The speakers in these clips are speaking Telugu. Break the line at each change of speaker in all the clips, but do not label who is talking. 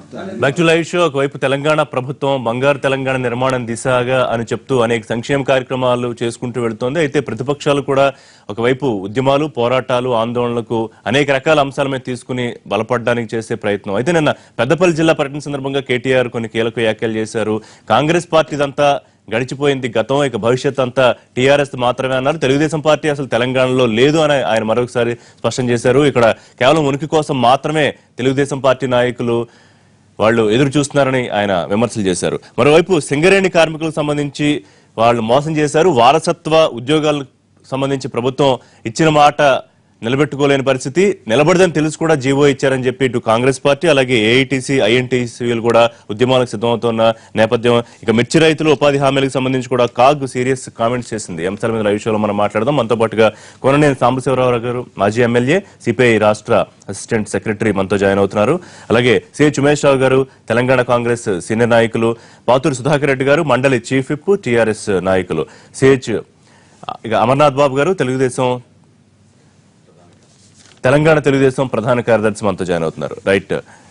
Back to live show. ఒకవైపు తెలంగాణ ప్రభుత్వం బంగారు తెలంగాణ నిర్మాణం దిశగా అని చెప్తూ అనేక సంక్షేమ కార్యక్రమాలు చేసుకుంటూ వెళుతోంది. అయితే ప్రతిపక్షాలు కూడా ఒకవైపు ఉద్యమాలు, పోరాటాలు, ఆందోళనలకు అనేక రకాల అంశాల మీద తీసుకుని బలపడడానికి చేసే ప్రయత్నం. అయితే నిన్న పెద్దపల్లి జిల్లా పర్యటన సందర్భంగా కేటీఆర్ కొన్ని కీలక వ్యాఖ్యలు చేశారు. కాంగ్రెస్ పార్టీదంతా గడిచిపోయింది గతం, ఇక భవిష్యత్ అంతా టీఆర్ఎస్ మాత్రమే అన్నారు. తెలుగుదేశం పార్టీ అసలు తెలంగాణలో లేదు అని ఆయన మరొకసారి స్పష్టం చేశారు. ఇక్కడ కేవలం ఉనికి కోసం మాత్రమే తెలుగుదేశం పార్టీ నాయకులు వాళ్ళు ఎదురు చూస్తున్నారని ఆయన విమర్శలు చేశారు. మరోవైపు సింగరేణి కార్మికులకు సంబంధించి వాళ్ళు మోసం చేశారు. వారసత్వ ఉద్యోగాలకు సంబంధించి ప్రభుత్వం ఇచ్చిన మాట నిలబెట్టుకోలేని పరిస్థితి, నిలబడదని తెలుసు కూడా జీవో ఇచ్చారని చెప్పి ఇటు కాంగ్రెస్ పార్టీ అలాగే ఏఐటీసీ, ఐఎన్టీసీలు కూడా ఉద్యమాలకు సిద్ధమవుతున్న నేపథ్యం. ఇక మిర్చి రైతులు ఉపాధి హామీలకు సంబంధించి కూడా కాగ్ సీరియస్ కామెంట్స్ చేసింది. అంశాల మీద లైవ్ షోలో మనం మాట్లాడదాం. మనతో పాటుగా కోననేని సాంబశివరావు గారు, మాజీ ఎమ్మెల్యే, సిపిఐ రాష్ట్ర అసిస్టెంట్ సెక్రటరీ మనతో జాయిన్ అవుతున్నారు. అలాగే సిహెచ్ ఉమేష్ రావు గారు, తెలంగాణ కాంగ్రెస్ సీనియర్ నాయకులు, పాతూరి సుధాకర్ రెడ్డి గారు, మండలి చీఫ్ విప్, టీఆర్ఎస్ నాయకులు, సిహెచ్ ఇక అమర్నాథ్ బాబు గారు, తెలంగాణ తెలుగుదేశం ప్రధాన కార్యదర్శి మనతో జాయిన్ అవుతున్నారు. రైట్,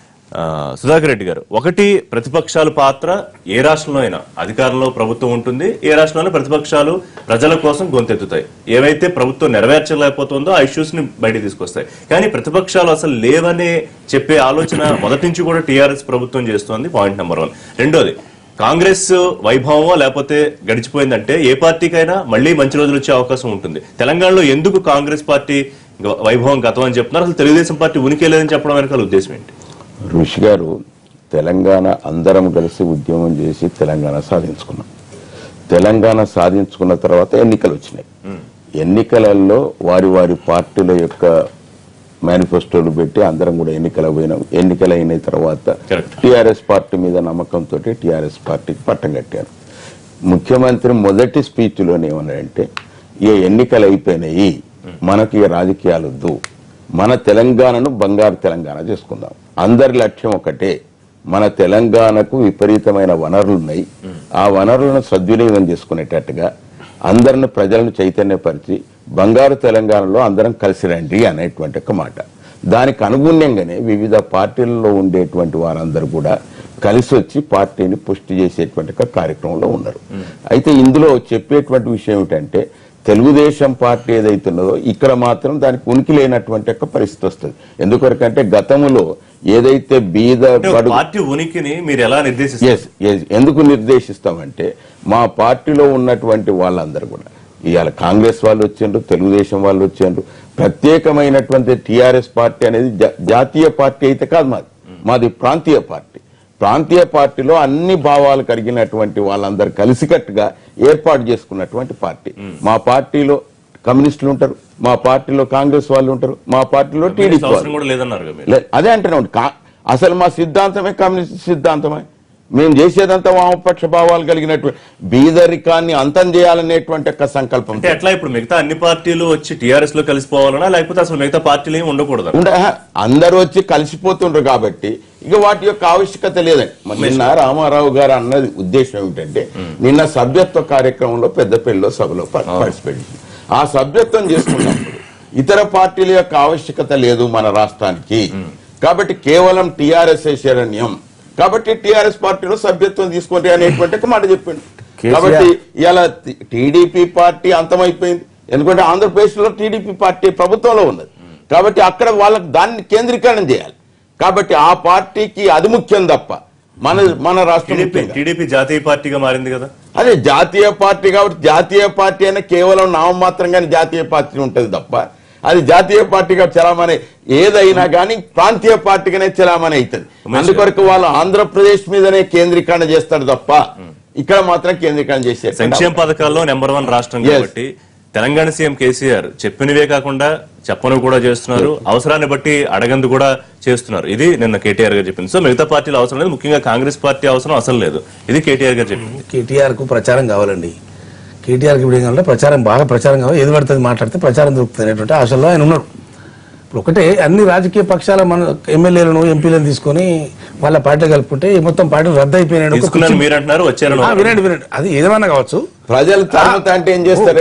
సుధాకర్ రెడ్డి గారు, ఒకటి ప్రతిపక్షాల పాత్ర ఏ రాష్ట్రంలో అయినా అధికారంలో ప్రభుత్వం ఉంటుంది, ఏ రాష్ట్రంలో ప్రతిపక్షాలు ప్రజల కోసం గొంతెత్తుతాయి. ఏవైతే ప్రభుత్వం నెరవేర్చలేకపోతుందో ఆ ఇష్యూస్ ని బయటకు తీసుకొస్తాయి. కానీ ప్రతిపక్షాలు అసలు లేవనే చెప్పే ఆలోచన మొదటి నుంచి కూడా టీఆర్ఎస్ ప్రభుత్వం చేస్తోంది. Point number 1. రెండోది, కాంగ్రెస్ వైభవం లేకపోతే గడిచిపోయిందంటే ఏ పార్టీకైనా మళ్లీ మంచి రోజులు వచ్చే అవకాశం ఉంటుంది. తెలంగాణలో ఎందుకు కాంగ్రెస్ పార్టీ వైభవం గతం అని చెప్తున్నారు? అసలు తెలుగుదేశం పార్టీ ఉనికి లేదని చెప్పడం వెనకాల ఉద్దేశం ఏంటి?
ఋషి గారు, తెలంగాణ అందరం కలిసి ఉద్యమం చేసి తెలంగాణ సాధించుకున్నాం. తెలంగాణ సాధించుకున్న తర్వాత ఎన్నికలు వచ్చినాయి. ఎన్నికలలో వారి వారి పార్టీల యొక్క మేనిఫెస్టోలు పెట్టి అందరం కూడా ఎన్నికలు పోయినాం. ఎన్నికలైన తర్వాత టీఆర్ఎస్ పార్టీ మీద నమ్మకంతో టీఆర్ఎస్ పార్టీకి పట్టం కట్టారు. ముఖ్యమంత్రి మొదటి స్పీచ్లోనే ఏమన్నారంటే, ఏ ఎన్నికలు అయిపోయినాయి, మనకి రాజకీయాలు వద్దు, మన తెలంగాణను బంగారు తెలంగాణ చేసుకుందాం. అందరి లక్ష్యం ఒకటే, మన తెలంగాణకు విపరీతమైన వనరులు ఉన్నాయి, ఆ వనరులను సద్వినియోగం చేసుకునేటట్టుగా అందరిని ప్రజలను చైతన్యపరిచి బంగారు తెలంగాణలో అందరం కలిసి రండి అనేటువంటి ఒక మాట. దానికి అనుగుణ్యంగానే వివిధ పార్టీలలో ఉండేటువంటి వారందరూ కూడా కలిసి వచ్చి పార్టీని పుష్టి చేసేటువంటి కార్యక్రమంలో ఉన్నారు. అయితే ఇందులో చెప్పేటువంటి విషయం ఏమిటంటే, తెలుగుదేశం పార్టీ ఏదైతే ఉన్నదో ఇక్కడ మాత్రం దానికి ఉనికి లేనటువంటి ఒక పరిస్థితి వస్తుంది. ఎందుకంటే గతంలో ఏదైతే బీద
పార్టీ ఉనికిని మీరు ఎలా నిర్దేశిస్తారు?
ఎందుకు నిర్దేశిస్తామంటే, మా పార్టీలో ఉన్నటువంటి వాళ్ళందరూ కూడా ఇవాళ కాంగ్రెస్ వాళ్ళు వచ్చిండ్రు, తెలుగుదేశం వాళ్ళు వచ్చిండ్రు. ప్రత్యేకమైనటువంటి టీఆర్ఎస్ పార్టీ అనేది జాతీయ పార్టీ అయితే కాదు, మాది ప్రాంతీయ పార్టీ. ప్రాంతీయ పార్టీలో అన్ని భావాలు కలిగినటువంటి వాళ్ళందరూ కలిసికట్టుగా ఏర్పాటు చేసుకున్నటువంటి పార్టీ. మా పార్టీలో కమ్యూనిస్టులు ఉంటారు, మా పార్టీలో కాంగ్రెస్ వాళ్ళు ఉంటారు, మా పార్టీలో టీడీపీ వాళ్ళు. అదే అంటున్నాం, అసలు మా సిద్ధాంతమే కమ్యూనిస్ట్ సిద్ధాంతమే. మేము చేసేదంతా వామపక్ష భావాలు కలిగినటువంటి బీదరికాన్ని అంతం చేయాలనేటువంటి ఒక సంకల్పం.
అంటే ఎట్లా ఇప్పుడు మిగతా అన్ని పార్టీలు వచ్చి టీఆర్ఎస్ లో కలిసిపోవాలన్నా, లేకపోతే అసలు మిగతా పార్టీలు ఏమి ఉండకూడదు?
అందరూ వచ్చి కలిసిపోతుండ్రు కాబట్టి ఇక వాటి యొక్క ఆవశ్యకత లేదండి. నిన్న రామారావు గారు అన్నది ఉద్దేశం ఏమిటంటే, నిన్న సభ్యత్వ కార్యక్రమంలో పెద్దపల్లిలో సభలో పార్టిసిపేట్ చేసింది. ఆ సభ్యత్వం చేసుకున్నప్పుడు ఇతర పార్టీల యొక్క ఆవశ్యకత లేదు మన రాష్ట్రానికి, కాబట్టి కేవలం టీఆర్ఎస్ శరణ్యం, కాబట్టి టీఆర్ఎస్ పార్టీలో సభ్యత్వం తీసుకుంటే అనేటువంటి మాట చెప్పిండు. కాబట్టి ఇలా టీడీపీ పార్టీ అంతమైపోయింది. ఎందుకంటే ఆంధ్రప్రదేశ్ లో టీడీపీ పార్టీ ప్రభుత్వంలో ఉన్నది, కాబట్టి అక్కడ వాళ్ళకి దాన్ని కేంద్రీకరణ చేయాలి. కాబట్టి ఆ పార్టీకి అది ముఖ్యం తప్ప మన రాష్ట్రం
టీడీపీ జాతీయ పార్టీగా మారింది కదా.
అదే జాతీయ పార్టీ, కాబట్టి జాతీయ పార్టీ అయినా కేవలం నామమాత్రంగానే జాతీయ పార్టీ ఉంటుంది తప్ప అది జాతీయ పార్టీగా చలామణి ఏదైనా కానీ ప్రాంతీయ పార్టీగానే చలామణి అవుతుంది. అందుకొరకు వాళ్ళు ఆంధ్రప్రదేశ్ మీదనే కేంద్రీకరణ చేస్తారు తప్ప ఇక్కడ మాత్రం కేంద్రీకరణ చేసే
సంక్షేమ పథకాల్లో నెంబర్ 1 రాష్ట్రం కాబట్టి తెలంగాణ సీఎం కేసీఆర్ చెప్పినవే కాకుండా చెప్పనివి కూడా చేస్తున్నారు, అవసరాన్ని బట్టి అడగందు కూడా చేస్తున్నారు. ఇది నిన్న కేటీఆర్ గారు చెప్పింది. సో మిగతా పార్టీలు అవసరం లేదు, ముఖ్యంగా కాంగ్రెస్ పార్టీ అవసరం అసలు లేదు. ఇది కేటీఆర్ గారు చెప్పింది.
కేటీఆర్ కు ప్రచారం కావాలండి. కేటీఆర్కి ఇప్పుడు ఏం కావాలంటే బాగా ప్రచారం కావాలి, ఏది పడుతుంది మాట్లాడితే ప్రచారం దొరుకుతుంది అనేటువంటి ఆశల్లో ఆయన ఉన్నాడు. ఇప్పుడు ఒకటే అన్ని రాజకీయ పక్షాల మన ఎమ్మెల్యేలను ఎంపీలను తీసుకొని వాళ్ళ పార్టీ కలుపుకుంటే మొత్తం పార్టీలు రద్దు అయిపోయినాడు.
వినండి,
అది ఏదేమన్నా కావచ్చు,
ప్రజలు తరుముతా అంటే ఏం చేస్తారు?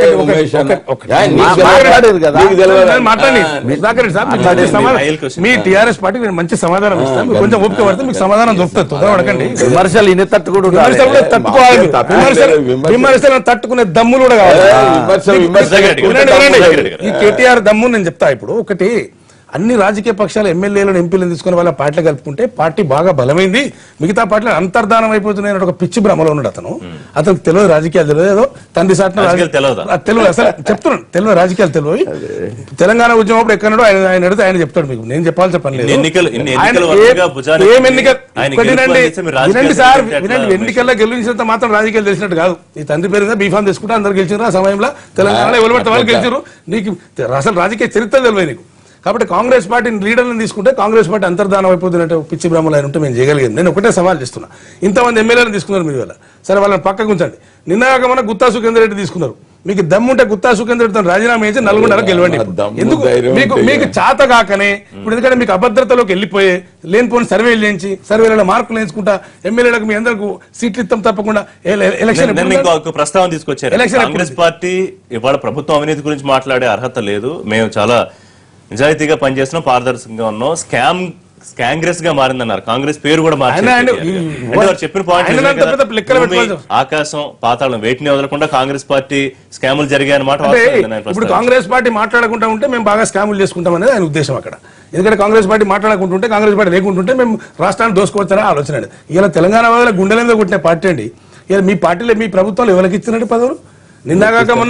మీ టీఆర్ఎస్ పార్టీ నేను మంచి సమాధానం ఇస్తాను, కొంచెం ఓపిక పడితే మీకు సమాధానం దొరుకుతుంది. అడగండి.
విమర్శలు ఇన్ని తట్టుకోవడం
విమర్శలను తట్టుకునే దమ్ములు కూడా కావాలి. ఈ కేటీఆర్ దమ్ము నేను చెప్తా. ఇప్పుడు ఒకటి, అన్ని రాజకీయ పక్షాల ఎమ్మెల్యేలను ఎంపీలను తీసుకుని వాళ్ళ పార్టీలు కలుపుకుంటే పార్టీ బాగా బలమైంది, మిగతా పార్టీలు అంతర్ధానం అయిపోతున్నాయి ఒక పిచ్చి భ్రమలో ఉన్నాడు అతను. అతనికి తెలియదు రాజకీయాలు, తెలియదు, ఏదో తండ్రి సాటిన తెలియదు, అసలు చెప్తున్నాను తెలియదు రాజకీయాలు తెలియదు. తెలంగాణ ఉద్యమం అప్పుడు ఎక్కడో ఆయన అడిగితే ఆయన చెప్తాడు, మీకు నేను చెప్పాల్సిన పని లేదు. వినండి సార్, వినండి. ఎన్నికల్లో గెలిచినంత మాత్రం రాజకీయాలు తెలిసినట్టు కాదు. ఈ తండ్రి పేరు మీద బీఫామ్ తీసుకుంటే అందరు గెలిచారు. ఆ సమయంలో తెలంగాణలో ఎవరు పడితే వాళ్ళు గెలిచారు. నీకు అసలు రాజకీయ చరిత్ర తెలియదు నీకు. కాబట్టి కాంగ్రెస్ పార్టీ లీడర్లను తీసుకుంటే కాంగ్రెస్ పార్టీ అంతర్ధానం అయిపోతున్నట్టు పిచ్చి భ్రమలు అయిన ఉంటే మేము చేయగలిగాను. నేను ఒకటే సవాల్ చేస్తున్నా, ఇంతమంది ఎమ్మెల్యేలను తీసుకున్నారు మీరు, సరే వాళ్ళని పక్కకు ఉంచండి. నిన్నగాక మన గుత్తా సుఖేందర్ రెడ్డి తీసుకున్నారు. మీకు దమ్ముంటే గుత్తా సుఖేందర్ రెడ్డితో రాజీనామా చేసి నల్గొండలో గెలవండి. ఎందుకు మీకు చేత కాకనే ఇప్పుడు, ఎందుకంటే మీకు అభద్రతలోకి వెళ్ళిపోయే లేనిపోని సర్వేలు చేయించి సర్వేలలో మార్కులు వేయించుకుంటా ఎమ్మెల్యేలకు మీ అందరికి సీట్లు ఇస్తాం తప్పకుండా ఎలక్షన్
ప్రస్తావన తీసుకొచ్చారు. కాంగ్రెస్ పార్టీ ఇవాళ ప్రభుత్వం అవినీతి గురించి మాట్లాడే అర్హత లేదు, మేము చాలా నిజాయితీగా పనిచేస్తున్నాం, పారదర్శకంగా ఉన్నాం, కాంగ్రెస్ గా మారిందన్నారు. కాంగ్రెస్ పేరు కూడా మారింది. చెప్పిన పాయింట్ ఆకాశం పాతాళం వేటిని వదలకుండా కాంగ్రెస్ పార్టీ స్కాములు జరిగాయన్నమాట.
ఇప్పుడు కాంగ్రెస్ పార్టీ మాట్లాడకుండా ఉంటే మేము బాగా స్కాములు చేసుకుంటాం అనేది ఆయన ఉద్దేశం అక్కడ. ఎందుకంటే కాంగ్రెస్ పార్టీ మాట్లాడకుంటుంటే, కాంగ్రెస్ పార్టీ లేకుంటుంటే మేము రాష్ట్రాన్ని దోసుకోవచ్చనే ఆలోచన. ఇలా తెలంగాణ వాళ్ళ గుండెలందో కొట్టిన పార్టీ అండి. ఇలా మీ పార్టీలో మీ ప్రభుత్వాలు ఎవరికి ఇచ్చినట్టు పదవులు? నిన్నగాక మొన్న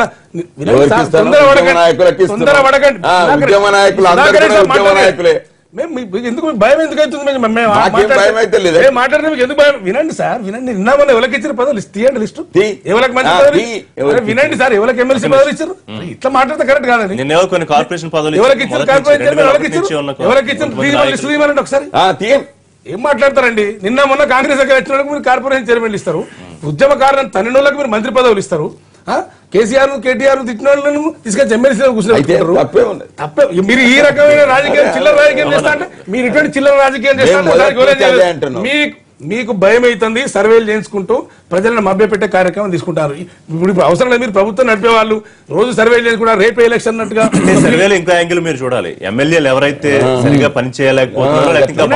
ఎందుకు భయం ఎందుకు అవుతుంది? మాట్లాడితే మీకు ఎందుకు భయం? వినండి సార్, వినండి. నిన్న మొన్న ఎవరికి ఇచ్చిన పదవులు తీయండి లిస్టు, ఎవరికి మంచి పదవులు వినండి సార్, ఎవరికి ఎమ్మెల్సీ పదవులు ఇచ్చారు? ఇట్లా మాట్లాడితే కరెక్ట్ కాదండి.
కొన్ని కార్పొరేషన్ పదవులు
ఎవరికి ఇచ్చారు? ఎవరికి ఇచ్చిన లిస్టు ఇవ్వనండి ఒకసారి. ఏం మాట్లాడతారండి? నిన్న మొన్న కాంగ్రెస్ దగ్గర వచ్చిన వాళ్ళకి మీరు కార్పొరేషన్ చైర్మన్లు ఇస్తారు, ఉద్యమకారులను తన్నిన వాళ్ళకి మీరు మంత్రి పదవులు ఇస్తారు. కేసీఆర్ కేటీఆర్ తిట్టిన వాళ్ళను తీసుకొచ్చి ఎమ్మెల్సీ కూర్చున్నారు. తప్పే. మీరు ఈ రకమైన రాజకీయం, చిల్లర రాజకీయం చేస్తా అంటే, మీరు ఇటువంటి చిల్లర రాజకీయం చేస్తా మీకు భయం అవుతుంది. సర్వేలు చేయించుకుంటూ ప్రజలను మభ్యపెట్టే కార్యక్రమం తీసుకుంటారు. ఇప్పుడు అవసరం లేదు, మీరు ప్రభుత్వం నడిపే వాళ్ళు రోజు సర్వేలు చేసుకుంటారు. రేపే ఎలక్షన్ అన్నట్టుగా
సర్వేలు ఇంకో యాంగిల్ మీరు చూడాలి. ఎమ్మెల్యేలు ఎవరైతే సరిగా పని చేయలేకపోతున్నారో,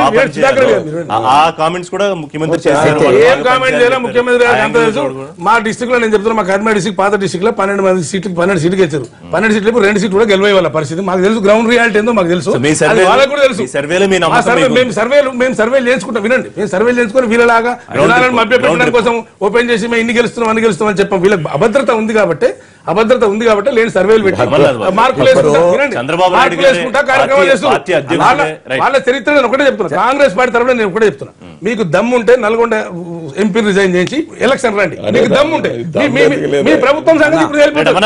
ఆ కామెంట్స్ కూడా ముఖ్యమంత్రి చేశారు.
ఏం కామెంట్ చేయాలి ముఖ్యమంత్రి గారు అంత తెలుసు. మా డిస్ట్రిక్ట్ లో నేను చెప్తున్నా, మా కర్మా డిస్ట్రిక్ట్ పాత డిస్ట్రిక్ట్ లో 12 మంది సీట్లు 12 సీట్లు గెలిచారు. 12 సీట్లు 2 సీట్లు కూడా గెలవే వాళ్ళ పరిస్థితి మాకు తెలుసు. గ్రౌండ్ రియాలిటీ ఏందో మాకు తెలుసు, వాళ్ళకు కూడా తెలుసు. మేము సర్వేలు చేసుకుంటాం. వినండి, మేము సర్వేలు చేసుకుని వీళ్ళలాగా జనాలను మభ్యపెట్టడం కోసం ఓపెన్ చేసి మేము ఇన్ని గెలుస్తున్నాం అని గెలుస్తాం అని చెప్పాం. వీళ్ళకి అభద్రత ఉంది కాబట్టి లేని సర్వేలు పెట్టి మార్కులు వేసుకుంటా కార్యక్రమాలు చేస్తున్నారు. వాళ్ళ చరిత్ర నేను ఒకటే చెప్తున్నా, కాంగ్రెస్ పార్టీ తరఫున నేను ఒకటే చెప్తున్నా, మీకు దమ్ముంటే నల్గొండ ఎంపీ రిజైన్ చేసి ఎలక్షన్ రండి. మీకు దమ్ముంటే మీ ప్రభుత్వం సంగతి ఇప్పుడు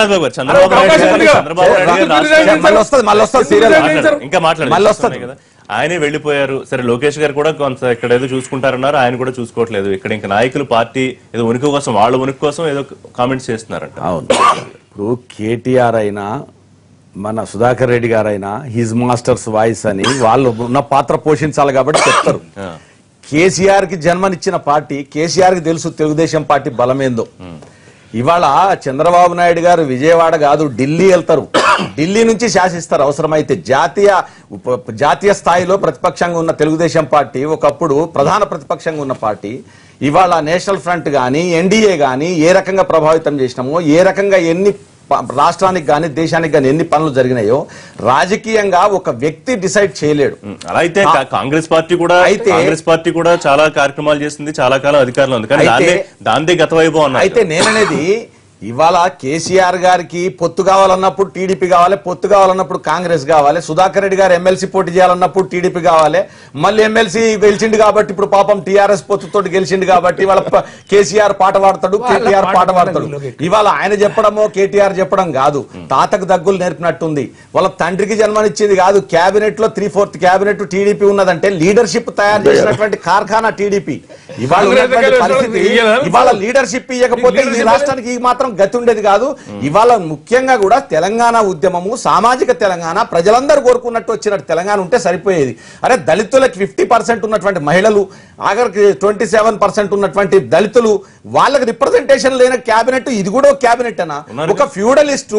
ఇంకా మాట్లాడారు కదా. ఆయనే వెళ్లిపోయారు. సరే, లోకేష్ గారు కూడా కొంత ఇక్కడ ఏదో చూసుకుంటారన్నారు, ఆయన కూడా చూసుకోవట్లేదు. ఇక్కడ ఇంకా నాయకులు పార్టీ ఏదో ఉనికి కోసం, వాళ్ళ ఉనికి కోసం ఏదో కామెంట్స్ చేస్తున్నారంట.
అవును, ఇప్పుడు కేటీఆర్ అయినా మన సుధాకర్ రెడ్డి గారైనా హిజ్ మాస్టర్స్ వాయిస్ అని వాళ్ళు ఉన్న పాత్ర పోషించాలి కాబట్టి చెప్తారు. కేసీఆర్ కి జన్మనిచ్చిన పార్టీ, కేసీఆర్ కి తెలుసు తెలుగుదేశం పార్టీ బలమేందో. ఇవాళ చంద్రబాబు నాయుడు గారు విజయవాడ కాదు ఢిల్లీ వెళ్తారు, ఢిల్లీ నుంచి శాసిస్తారు. అవసరమైతే జాతీయ స్థాయిలో ప్రతిపక్షంగా ఉన్న తెలుగుదేశం పార్టీ ఒకప్పుడు ప్రధాన ప్రతిపక్షంగా ఉన్న పార్టీ ఇవాళ నేషనల్ ఫ్రంట్ గానీ ఎన్డీఏ గానీ ఏ రకంగా ప్రభావితం చేసినామో, ఏ రకంగా ఎన్ని రాష్ట్రానికి గానీ దేశానికి గానీ ఎన్ని పనులు జరిగినాయో రాజకీయంగా ఒక వ్యక్తి డిసైడ్ చేయలేడు.
అలా అయితే కాంగ్రెస్ పార్టీ కూడా చాలా కార్యక్రమాలు చేసింది, చాలా కాలం అధికారంలో ఉంది, కానీ దాందే గత వైభవం.
అయితే నేననేది ఇవాళ కేసీఆర్ గారికి పొత్తు కావాలన్నప్పుడు టీడీపీ కావాలి, పొత్తు కావాలన్నప్పుడు కాంగ్రెస్ కావాలి, సుధాకర్ రెడ్డి గారు ఎమ్మెల్సీ పోటీ చేయాలన్నప్పుడు టీడీపీ కావాలి, మళ్ళీ ఎమ్మెల్సీ గెలిచిండు కాబట్టి ఇప్పుడు పాపం టీఆర్ఎస్ పొత్తుతో గెలిచిండు కాబట్టి వాళ్ళ కేసీఆర్ పాట పాడతాడు, కేటీఆర్ పాట పాడతాడు. ఇవాళ ఆయన చెప్పడమో కేటీఆర్ చెప్పడం కాదు, తాతకు దగ్గులు నేర్పినట్టుంది. వాళ్ళ తండ్రికి జన్మనిచ్చింది కాదు. క్యాబినెట్ లో 3/4 క్యాబినెట్ టీడీపీ ఉన్నదంటే లీడర్షిప్ తయారు చేసినటువంటి కార్ఖానా టీడీపీ. ఇవాళ ఉన్నటువంటి పరిస్థితి ఇవాళ లీడర్షిప్ ఇవ్వకపోతే ఈ రాష్ట్రానికి ఈ మాత్రం గతి ఉండేది కాదు. ఇవాళ ముఖ్యంగా కూడా తెలంగాణ ఉద్యమము సామాజిక తెలంగాణ ప్రజలందరూ కోరుకున్నట్టు వచ్చినట్టు తెలంగాణ ఉంటే సరిపోయేది. అరే దళితులకు 50% ఉన్నటువంటి మహిళలు ఆఖరికి 27% ఉన్నటువంటి దళితులు వాళ్ళకి రిప్రజెంటేషన్ లేని క్యాబినెట్ ఇది కూడా ఒక క్యాబినెట్ అనా? ఒక ఫ్యూడలిస్ట్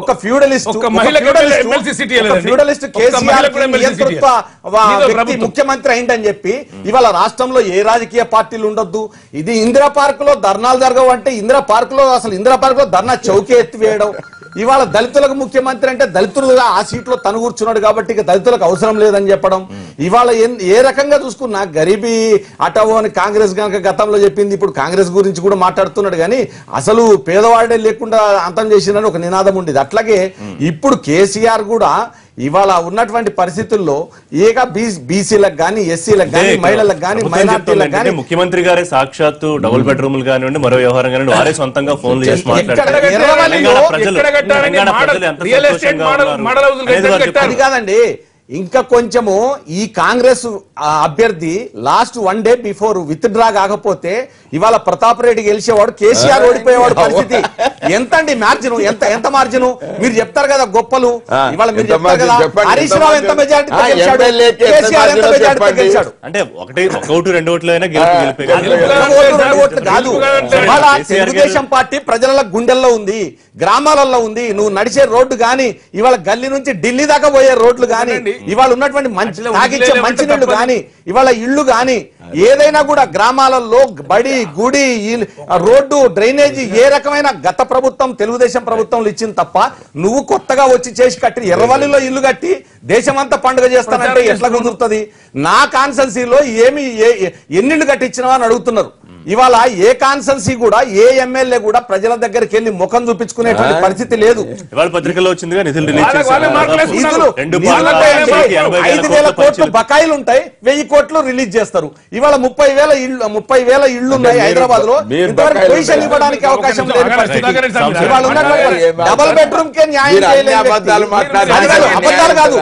కేసీఆర్ ముఖ్యమంత్రి అయిందని చెప్పి ఇవాళ రాష్ట్రంలో ఏ రాజకీయ పార్టీలు ఉండొద్దు. ఇది ఇందిరా పార్క్ లో ధర్నాలు జరగవు అంటే ఇందిరా పార్క్ లో ధర్నా చౌకీ ఎత్తివేయడం. ఇవాళ దళితులకు ముఖ్యమంత్రి అంటే దళితులుగా ఆ సీట్లో తను కూర్చున్నాడు కాబట్టి ఇక దళితులకు అవసరం లేదని చెప్పడం. ఇవాళ ఏ రకంగా చూసుకున్నా గరీబీ అటవో అని కాంగ్రెస్ కనుక గతంలో చెప్పింది, ఇప్పుడు కాంగ్రెస్ గురించి కూడా మాట్లాడుతున్నాడు. కానీ అసలు పేదవాడే లేకుండా అంతం చేసిందని ఒక నినాదం ఉండేది. అట్లాగే ఇప్పుడు కేసీఆర్ కూడా ఇవాళ ఉన్నటువంటి పరిస్థితుల్లో ఏక బీసీలకు గానీ ఎస్సీలకు గానీ మహిళలకు గానీ మైనార్టీలకు గానీ
ముఖ్యమంత్రి గారే సాక్షాత్తు డబుల్ బెడ్రూమ్లు కానివ్వండి మరో వ్యవహారం కానివ్వండి వారే సొంతంగా ఫోన్లు చేసి
అది కాదండి. ఇంకా కొంచెము ఈ కాంగ్రెస్ అభ్యర్థి last 1 day before withdraw కాకపోతే ఇవాళ ప్రతాప్ రెడ్డి గెలిచేవాడు, కేసీఆర్ ఓడిపోయేవాడు. పరిస్థితి ఎంత అండి మార్జిన్? ఎంత మార్జిన్? మీరు చెప్తారు కదా గొప్పలు. ఇవాళ మీరు చెప్తారు కదా హరీష్ రావు ఎంత మెజార్టీతో గెలిచాడు, కేసీఆర్ ఎంత మెజార్టీతో గెలిచాడు.
అంటే 1-2 ఓట్లు అయినా
కాదు. ఇవాళ తెలుగుదేశం పార్టీ ప్రజల గుండెల్లో ఉంది, గ్రామాలలో ఉంది. నువ్వు నడిచే రోడ్డు గాని ఇవాళ గల్లీ నుంచి ఢిల్లీ దాకా పోయే రోడ్లు గాని ఇవాళ ఉన్నటువంటి మంచినీళ్లు గాని ఇవాళ ఇళ్లు గాని ఏదైనా కూడా గ్రామాలలో బడి గుడి రోడ్డు డ్రైనేజీ ఏ రకమైన గత ప్రభుత్వం తెలుగుదేశం ప్రభుత్వంలో ఇచ్చింది తప్ప నువ్వు కొత్తగా వచ్చి చేసి కట్టి ఎర్రవల్లిలో ఇల్లు కట్టి దేశమంతా పండుగ చేస్తానంటే ఎట్లా కుదురుతుంది? నా కాన్సెన్సీలో ఎన్నిళ్ళు కట్టించినావా అని అడుగుతున్నారు. ఇవాళ ఏ కాన్సెన్సీ కూడా ఏ ఎమ్మెల్యే కూడా ప్రజల దగ్గరికి వెళ్ళి ముఖం చూపించుకునేటువంటి పరిస్థితి లేదు.
ఇవాళ పత్రికలో వచ్చిందిగా నిధులు
5,000 కోట్లు బకాయిలు ఉంటాయి, 1,000 కోట్లు రిలీజ్ చేస్తారు. ఇవాళ 30,000 ఇళ్లు ఉన్నాయి హైదరాబాద్ లో. ఇంతవరకు పొజిషన్ ఇవ్వడానికి అవకాశం లేదు. ఇవాళ డబుల్ బెడ్రూమ్ కే న్యాయం చేయలేదు. అబద్ధాలు కాదు.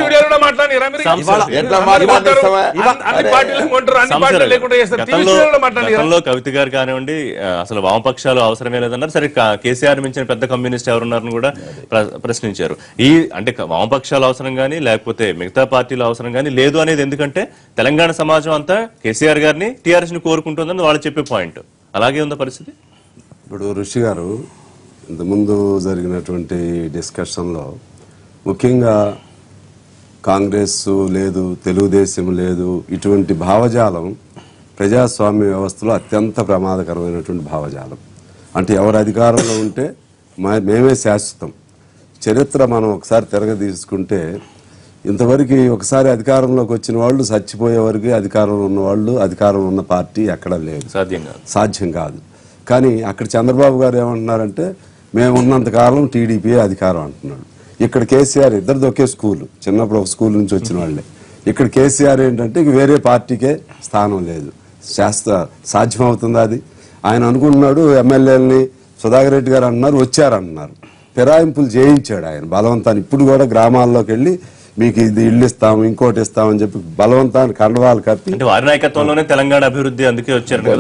కవిత గారు కానివ్వండి అసలు వామపక్షాలు అవసరమే లేదన్నారు. సరే కేసీఆర్ మించిన పెద్ద కమ్యూనిస్ట్ ఎవరున్నారని కూడా ప్రశ్నించారు. అంటే వామపక్షాలు అవసరం గానీ లేకపోతే మిగతా పార్టీలు అవసరం గానీ లేదు అనేది ఎందుకంటే తెలంగాణ సమాజం అంతా కేసీఆర్ గారిని టీఆర్ఎస్ ని కోరుకుంటుందని వాళ్ళు చెప్పే పాయింట్. అలాగే ఉందా పరిస్థితి?
ఇప్పుడు ఋషి గారు ఇంతకుముందు జరిగినటువంటి డిస్కషన్లో ముఖ్యంగా కాంగ్రెస్ లేదు, తెలుగుదేశం లేదు, ఇటువంటి భావజాలం ప్రజాస్వామ్య వ్యవస్థలో అత్యంత ప్రమాదకరమైనటువంటి భావజాలం. అంటే ఎవరు అధికారంలో ఉంటే మేమే శాశ్వతం. చరిత్ర మనం ఒకసారి తిరగదీసుకుంటే ఇంతవరకు ఒకసారి అధికారంలోకి వచ్చిన వాళ్ళు చచ్చిపోయే వరకు అధికారంలో ఉన్న వాళ్ళు అధికారంలో ఉన్న పార్టీ ఎక్కడ లేదు, సాధ్యం కాదు. కానీ అక్కడ చంద్రబాబు గారు ఏమంటున్నారంటే మేము ఉన్నంతకాలం టీడీపీ అధికారం అంటున్నాడు. ఇక్కడ కేసీఆర్ ఇద్దరిది ఒకే స్కూల్, చిన్నప్పుడు ఒక స్కూల్ నుంచి వచ్చిన వాళ్ళే. ఇక్కడ కేసీఆర్ ఏంటంటే వేరే పార్టీకే స్థానం లేదు. సాధ్యమవుతుంది అది? ఆయన అనుకుంటున్నాడు ఎమ్మెల్యేలని సుధాకర్ రెడ్డి గారు అంటున్నారు వచ్చారంటున్నారు, ఫిరాయింపులు చేయించాడు ఆయన బలవంతాన్ని. ఇప్పుడు కూడా గ్రామాల్లోకి వెళ్ళి మీకు ఇది ఇల్లు ఇస్తాము ఇంకోటి ఇస్తామని చెప్పి బలవంతాన్ని కండవాలు కప్పి
వారి నాయకత్వంలోనే తెలంగాణ అభివృద్ధి అందుకే వచ్చారు కదా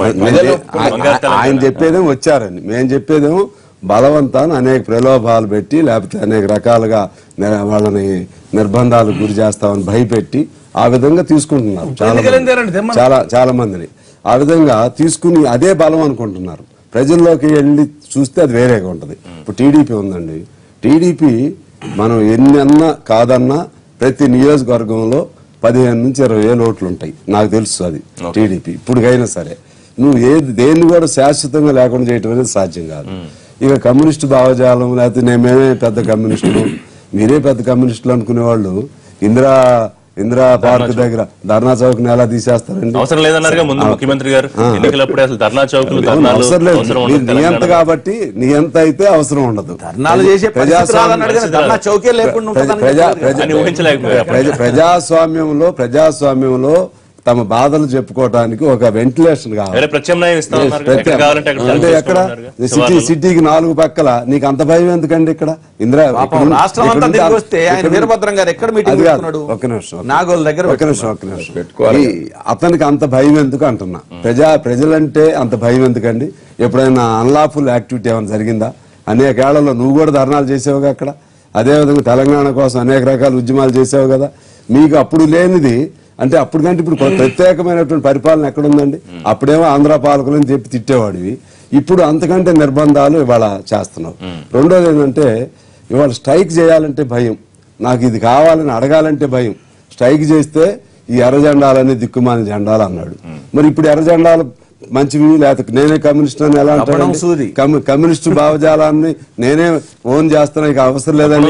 ఆయన చెప్పేదేమో వచ్చారని, మేము చెప్పేదేమో బలవంతాన్ని అనేక ప్రలోభాలు పెట్టి లేకపోతే అనేక రకాలుగా వాళ్ళని నిర్బంధాలకు గురి చేస్తామని భయపెట్టి ఆ విధంగా తీసుకుంటున్నారు చాలా మందిని. ఆ విధంగా తీసుకుని అదే బలం అనుకుంటున్నారు. ప్రజల్లోకి వెళ్ళి చూస్తే అది వేరేగా ఉంటది. ఇప్పుడు టీడీపీ ఉందండి, టీడీపీ మనం ఎన్ని అన్నా కాదన్నా ప్రతి నియోజకవర్గంలో 15 నుంచి 20,000 ఓట్లు ఉంటాయి, నాకు తెలుసు అది టీడీపీ. ఇప్పుడుకైనా సరే నువ్వు దేన్ని కూడా శాశ్వతంగా లేకుండా చేయటం అనేది సాధ్యం కాదు. ఇక కమ్యూనిస్టు భావజాలం లేకపోతే మేమే పెద్ద కమ్యూనిస్టులు మీరే పెద్ద కమ్యూనిస్టులు అనుకునే వాళ్ళు ఇందిరా పార్క్ దగ్గర ధర్నా చౌక్ ని ఎలా తీసేస్తారండి?
అవసరం లేదన్నారు ముందు ముఖ్యమంత్రి గారు.
నియంత కాబట్టి నియంత అయితే అవసరం ఉండదు. ప్రజాస్వామ్యంలో తమ బాధలు చెప్పుకోవడానికి ఒక వెంటిలేషన్ కావాలి.
ప్రత్యామ్నాయం
అంటే ఎక్కడ సిటీకి 4 పక్కల నీకు అంత భయం ఎందుకండి? ఇక్కడ అతనికి అంత భయం ఎందుకు అంటున్నా. ప్రజలంటే అంత భయం ఎందుకండి? ఎప్పుడైనా అన్లాఫుల్ యాక్టివిటీ ఏమైనా జరిగిందా? అనేకేళ్లలో నువ్వు కూడా ధర్నాలు చేసావుగా అక్కడ. అదేవిధంగా తెలంగాణ కోసం అనేక రకాల ఉద్యమాలు చేసావు కదా. మీకు అప్పుడు లేనిది అంటే అప్పటికంటే ఇప్పుడు ప్రత్యేకమైనటువంటి పరిపాలన ఎక్కడుందండి? అప్పుడేమో ఆంధ్ర పాలకులని చెప్పి తిట్టేవాడివి, ఇప్పుడు అంతకంటే నిర్బంధాలు ఇవాళ చేస్తున్నావు. రెండోది ఏంటంటే ఇవాళ స్ట్రైక్ చేయాలంటే భయం, నాకు ఇది కావాలని అడగాలంటే భయం. స్ట్రైక్ చేస్తే ఈ ఎర్ర జెండాలన్నీ దిక్కుమాలిన జెండాలు అన్నాడు. మరి ఇప్పుడు ఎర్ర జెండాలు మంచివి లేకపోతే నేనే కమ్యూనిస్ట్ అని ఎలా అంటాడు? కమ్యూనిస్టు భావజాలాన్ని నేనే ఓన్ చేస్తున్నా, ఇక అవసరం లేదని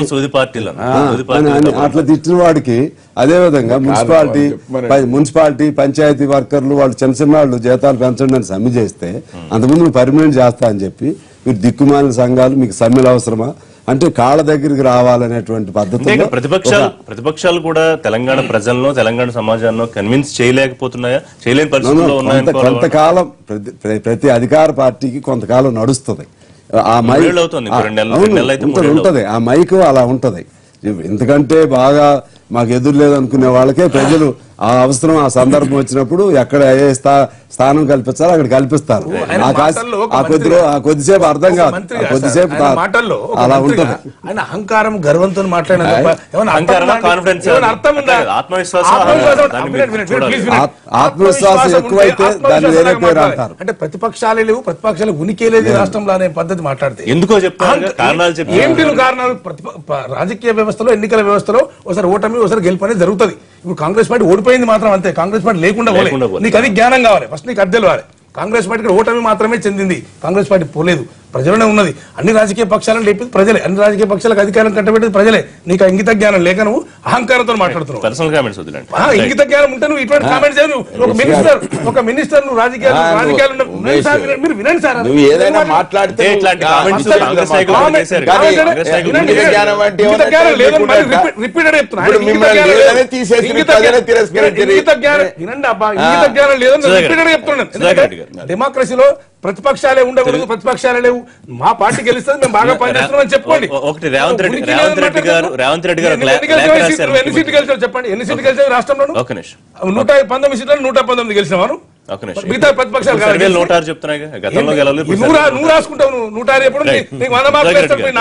అట్లా తిట్టిన వాడికి అదేవిధంగా మున్సిపాలిటీ పంచాయతీ వర్కర్లు వాళ్ళు చిన్న చిన్న వాళ్ళు జీతాలు పెంచండి అని సమ్మె చేస్తే అంతకుముందు పర్మనెంట్ చేస్తా అని చెప్పి మీరు దిక్కుమాలిన సంఘాలు మీకు సమ్మెలు అవసరమా? అంటే కాళ్ళ దగ్గరికి రావాలనేటువంటి పద్ధతి
ప్రతిపక్షాలు కూడా తెలంగాణ ప్రజలను తెలంగాణ సమాజాన్ని కన్విన్స్ చేయలేకపోతున్నాయా? చేయలేని పరిస్థితుల్లో ఉన్నాయా?
కొంతకాలం ప్రతి అధికార పార్టీకి కొంతకాలం నడుస్తుంది. ఆ మైక్ ఉంటది, ఆ మైక్ అలా ఉంటది. ఎందుకంటే బాగా మాకు ఎదురు లేదు అనుకునే వాళ్ళకే ప్రజలు ఆ అవసరం ఆ సందర్భం వచ్చినప్పుడు ఎక్కడ ఏ స్థానం కల్పించాలో అక్కడ కల్పిస్తారు. ఆ కొద్దిసేపు అర్థం కాదు, కొద్దిసేపు అలా ఉంటుంది.
ఆయన అహంకారం గర్వంతో
ఆత్మవిశ్వాసం ఎక్కువైతే దాన్ని వేరే పేరు అంటారు.
అంటే ప్రతిపక్షాలే లేవు, ప్రతిపక్షాలు ఉనికి లేదు రాష్ట్రంలో అనే పద్ధతి మాట్లాడితే
ఎందుకో చెప్తాను.
ఏంటి కారణాలు? రాజకీయ వ్యవస్థలో ఎన్నికల వ్యవస్థలో ఒకసారి ఓటమి ఒకసారి గెలుపు అనేది జరుగుతుంది. ఇప్పుడు కాంగ్రెస్ పార్టీ ఓడిపోయింది మాత్రం అంతే, కాంగ్రెస్ పార్టీ లేకుండా నీకు అది జ్ఞానం కావాలి. ఫస్ట్ నీకు అద్దెలు కావాలి. కాంగ్రెస్ పార్టీకి ఓటమి మాత్రమే చెందింది, కాంగ్రెస్ పార్టీ పోలేదు, ప్రజలనే ఉన్నది. అన్ని రాజకీయ పక్షాలను లేపి ప్రజలే, అన్ని రాజకీయ పక్షాలకు అధికారం కట్టబెట్టేది ప్రజలే. నీకు ఇంగిత జ్ఞానం లేక నువ్వు అహంకారంతో మాట్లాడుతున్నావు. ఇంగిత జ్ఞానం ఉంటే నువ్వు ఇటువంటి కామెంట్స్ ఒక మినిస్టర్ నువ్వు రాజకీయాలు మీరు వినండి సార్.
మాట్లాడితే
రిపీటెడ్ చెప్తున్నా. వినండి అబ్బా, ఇంగిత జ్ఞానం లేదని రిపీటెడ్ చెప్తున్నాను. డెమోక్రసీలో ప్రతిపక్షాలే ఉండకూడదు, ప్రతిపక్షాలే లేవు, మా పార్టీ గెలుస్తుంది, మేము బాగా పనిచేస్తున్నాం చెప్పండి.
ఒకటి రేవంత్ రెడ్డి గారు
ఎన్ని సీట్లు గెలిచావు చెప్పండి? ఎన్ని సీట్లు గెలిచావు రాష్ట్రంలో? 119 సీట్లు 119 గెలిచినావు. మిగతా ప్రతిపక్షాలు నువ్వు రాసుకుంటావు. 106 ఎప్పుడు నీకు 100 మార్కులు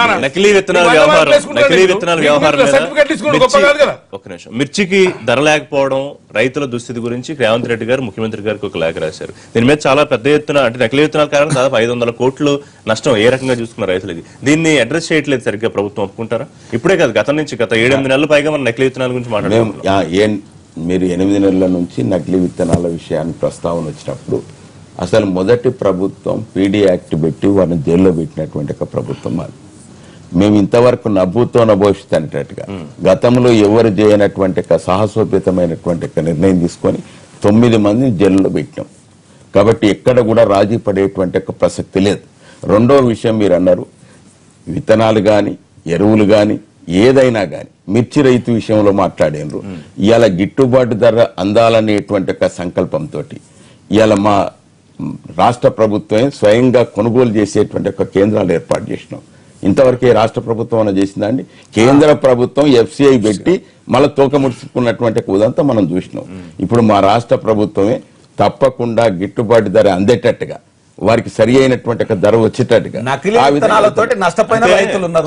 సర్టిఫికెట్ తీసుకుని గొప్ప కాదు కదా.
ఒక నిమిషం. మిర్చికి ధర లేకపోవడం, రైతుల దుస్థితి గురించి రేవంత్ రెడ్డి గారు ముఖ్యమంత్రి గారికి ఒక లేఖ రాశారు. దీని మీద చాలా పెద్ద ఎత్తున అంటే నకిలీ విత్తనాల కారణంగా దాదాపు 500 కోట్లు నష్టం ఏ రకంగా చూసుకున్న రైతులకి. దీన్ని అడ్రస్ చేయట్లేదు సరిగ్గా ప్రభుత్వం, ఒప్పుకుంటారా? ఇప్పుడే కాదు, గత 7-8 నెలల పైగా మనం నకిలీ విత్తనాల గురించి మాట్లాడుతున్నాం.
మీరు 8 నెలల నుంచి నకిలీ విత్తనాల విషయాన్ని ప్రస్తావన వచ్చినప్పుడు అసలు మొదటి ప్రభుత్వం పీడీ యాక్ట్ పెట్టి వారిని జైల్లో పెట్టినటువంటి ఒక ప్రభుత్వం అది. మేము ఇంతవరకు నవ్వుతో నభోషితనేటట్టుగా గతంలో ఎవరు చేయనటువంటి సాహసోపేతమైనటువంటి నిర్ణయం తీసుకొని 9 మందిని జైల్లో పెట్టినాం. కాబట్టి ఎక్కడ కూడా రాజీ పడేటువంటి ప్రసక్తి లేదు. రెండో విషయం మీరు అన్నారు, విత్తనాలు కానీ ఎరువులు కానీ ఏదైనా కానీ మిర్చి రైతు విషయంలో మాట్లాడారు. ఇవాళ గిట్టుబాటు ధర అందాలనేటువంటి ఒక సంకల్పంతో ఇవాళ మా రాష్ట్ర ప్రభుత్వమే స్వయంగా కొనుగోలు చేసేటువంటి ఒక కేంద్రాలు ఏర్పాటు చేసినాం. ఇంతవరకు రాష్ట్ర ప్రభుత్వం అన్న చేసిందా అండి? కేంద్ర ప్రభుత్వం FCI పెట్టి మళ్ళీ తోక ముడుచుకున్నటువంటి ఉదంతా మనం చూసినాం. ఇప్పుడు మా రాష్ట్ర ప్రభుత్వమే తప్పకుండా గిట్టుబాటు ధర అందేటట్టుగా, వారికి సరి అయినటువంటి ధర వచ్చేటట్టుగా
నష్టపోయిన రైతులు ఉన్నారు.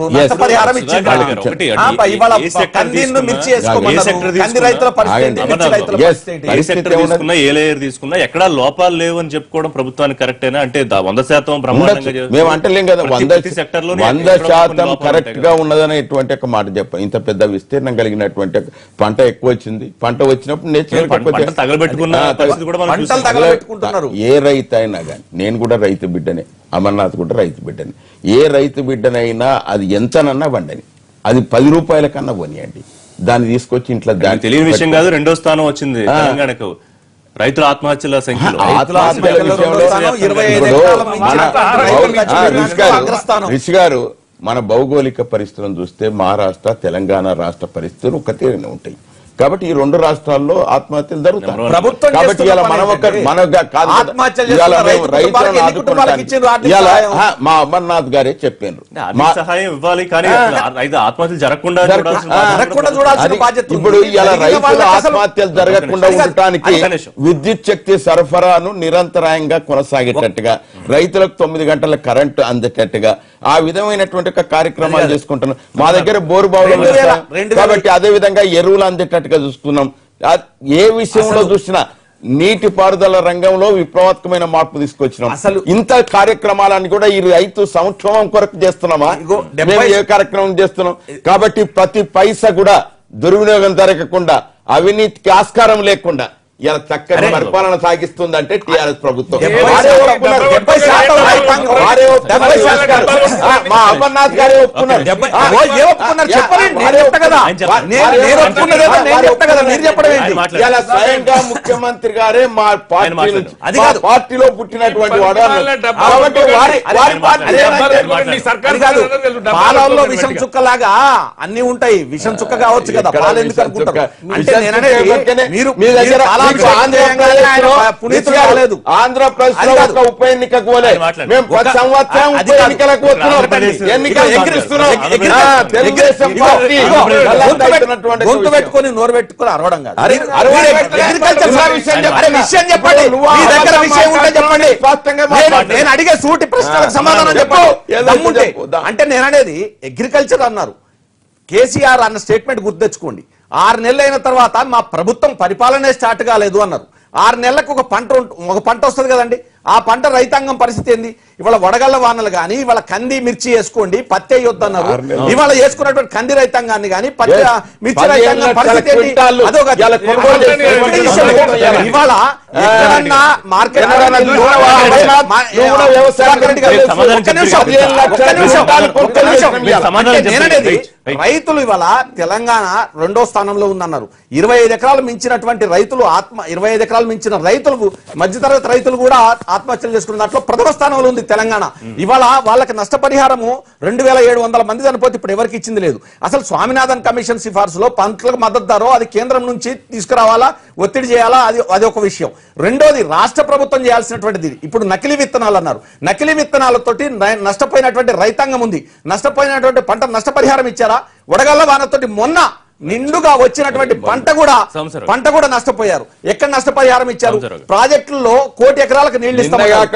ఏ లేయర్ తీసుకున్నా ఎక్కడా లోపాలు లేవు అని చెప్పుకోవడం ప్రభుత్వానికి కరెక్టేనా? అంటే 100%
మేము అంటలేం కదా, 100% కరెక్ట్ గా ఉన్నదనేటువంటి ఒక మాట చెప్పాం. ఇంత పెద్ద విస్తీర్ణం కలిగినటువంటి పంట ఎక్కువ వచ్చింది. పంట వచ్చినప్పుడు ఏ రైతు అయినా కానీ, నేను కూడా రైతు బిడ్డనే, అమర్నాథ్ కూడా రైతు బిడ్డనే, ఏ రైతు బిడ్డనైనా అది ఎంతనన్నా వండని, అది 10 రూపాయల కన్నా పోనీయండి, దాన్ని తీసుకొచ్చి ఇంట్లో దాని
తెలియని విషయం కాదు. 2వ స్థానం వచ్చింది తెలంగాణకు రైతుల ఆత్మహత్యల సంఖ్యలో.
రిషి గారు, మన భౌగోళిక పరిస్థితులను చూస్తే మహారాష్ట్ర తెలంగాణ రాష్ట్ర పరిస్థితులు ఒక తీరునే ఉంటాయి. కాబట్టి ఈ 2 రాష్ట్రాల్లో ఆత్మహత్యలు జరుగుతాయి.
ప్రభుత్వం
కాబట్టి ఇలా మా అమర్నాథ్ గారే చెప్పారు
సహాయం ఇవ్వాలి, కానీ ఆత్మహత్యలు జరగకుండా
ఇప్పుడు ఇలా రైతుల ఆత్మహత్యలు జరగకుండా ఉండటానికి విద్యుత్ శక్తి సరఫరాను నిరంతరాయంగా కొనసాగేటట్టుగా, రైతులకు 9 గంటల కరెంటు అందేటట్టుగా ఆ విధమైనటువంటి కార్యక్రమాలు చేసుకుంటున్నాం. మా దగ్గర బోరు బావులు కాబట్టి అదే విధంగా ఎరువులు అందేటట్టుగా చూస్తున్నాం. ఏ విషయంలో చూసినా నీటి పారుదల రంగంలో విప్లవాత్మకమైన మార్పు తీసుకొచ్చినాం. అసలు ఇంత కార్యక్రమాలను కూడా ఈ రైతు సంక్షేమం కొరకు చేస్తున్నామా, ఏ కార్యక్రమం చేస్తున్నాం? కాబట్టి ప్రతి పైసా కూడా దుర్వినియోగం జరగకుండా, అవినీతికి ఆస్కారం లేకుండా ఇలా చక్కని పరిపాలన సాగిస్తుందంటే టీఆర్ఎస్ ప్రభుత్వం. మా అమర్నాథ్ గారే ఒప్పుకున్నారు. ఇలా స్వయంగా ముఖ్యమంత్రి గారే మా పార్టీలో పుట్టినటువంటి వాడు.
పాలల్లో విషం చుక్కలాగా అన్ని ఉంటాయి. విషం చుక్క కావచ్చు కదా, పాలు ఎందుకు అనుకుంటారు? అంటే
ఆంధ్రప్రదేశ్ లో ఒక ఉప ఎన్నికకు పోలే, మేము 10 సంవత్సరం ఉప ఎన్నికలకు వస్తున్నాం, ఎన్నికలు ఎక్కిరిస్తున్నాం. తెలుగుదేశం పార్టీ
గొంతు పెట్టుకుని నోరు పెట్టుకుని అరవడం కాదు. నేను అడిగే సూటి ప్రశ్నలకు సమాధానం చెప్పండి. అంటే నేను అనేది అగ్రికల్చర్ అన్నారు. కేసీఆర్ అన్న స్టేట్మెంట్ గుర్తు తెచ్చుకోండి. 6 నెలలు అయిన తర్వాత మా ప్రభుత్వం పరిపాలనే స్టార్ట్ కాలేదు అన్నారు. 6 నెలలకు ఒక పంట వస్తుంది కదండి. ఆ పంట రైతాంగం పరిస్థితి ఏంది? ఇవాళ వడగళ్ల వానలు గానీ, ఇవాళ కంది మిర్చి వేసుకోండి, పత్తి అయ్యొద్దన్నారు. ఇవాళ వేసుకున్నటువంటి కంది రైతాంగాన్ని గానీ, పత్తి మిర్చి రైతాంగం పరిస్థితి ఏంటి? అదొక ఇవాళ ఎక్కడన్నా మార్కెట్ నేననేది రైతులు ఇవాళ తెలంగాణ 2వ స్థానంలో ఉందన్నారు. 25 ఎకరాలు మించినటువంటి రైతులు 25 ఎకరాలు మించిన రైతులు, మధ్యతరగతి రైతులు కూడా ఆత్మహత్యలు చేసుకున్న దాంట్లో 1వ స్థానంలో ఉంది తెలంగాణ. ఇవాళ వాళ్ళకి నష్టపరిహారము 2700 మంది చనిపోతే ఇప్పుడు ఎవరికి ఇచ్చింది లేదు. అసలు స్వామినాథన్ కమిషన్ సిఫార్సులో పంటలకు మద్దతు ధర అది కేంద్రం నుంచి తీసుకురావాలా, ఒత్తిడి చేయాలా, అది ఒక విషయం. రెండోది రాష్ట్ర ప్రభుత్వం చేయాల్సినటువంటిది. ఇప్పుడు నకిలీ విత్తనాలు అన్నారు. నకిలీ విత్తనాలతోటి నష్టపోయినటువంటి రైతాంగం ఉంది. నష్టపోయినటువంటి పంట నష్టపరిహారం ఇచ్చారా? వడగళ్ల వానతోటి మొన్న నిండుగా వచ్చినటువంటి పంట కూడా నష్టపోయారు. ఎక్కడ నష్టపరిహారం ఇచ్చారు? ప్రాజెక్టుల్లో 1 కోటి ఎకరాలకు నీళ్లు ఇస్తామన్నారు.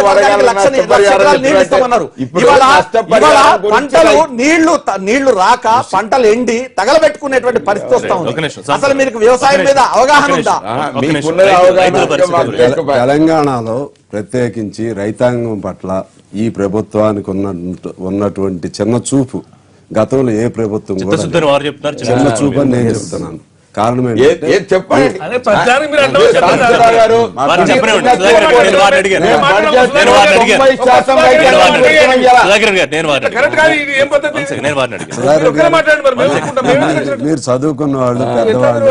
ఇవాళ పంటలు నీళ్లు రాక పంటలు ఎండి తగలబెట్టుకునేటువంటి పరిస్థితి వస్తా ఉంది. అసలు మీకు వ్యవసాయం మీద అవగాహన ఉందా?
తెలంగాణలో ప్రత్యేకించి రైతాంగం పట్ల ఈ ప్రభుత్వానికి ఉన్నటువంటి చిన్న చూపు గతంలో ఏ ప్రభుత్వం కూడా చిన్న చూపు అని నేను చెప్తున్నాను. కారణం మీరు చదువుకున్న వాళ్ళు, పెద్దవాళ్ళు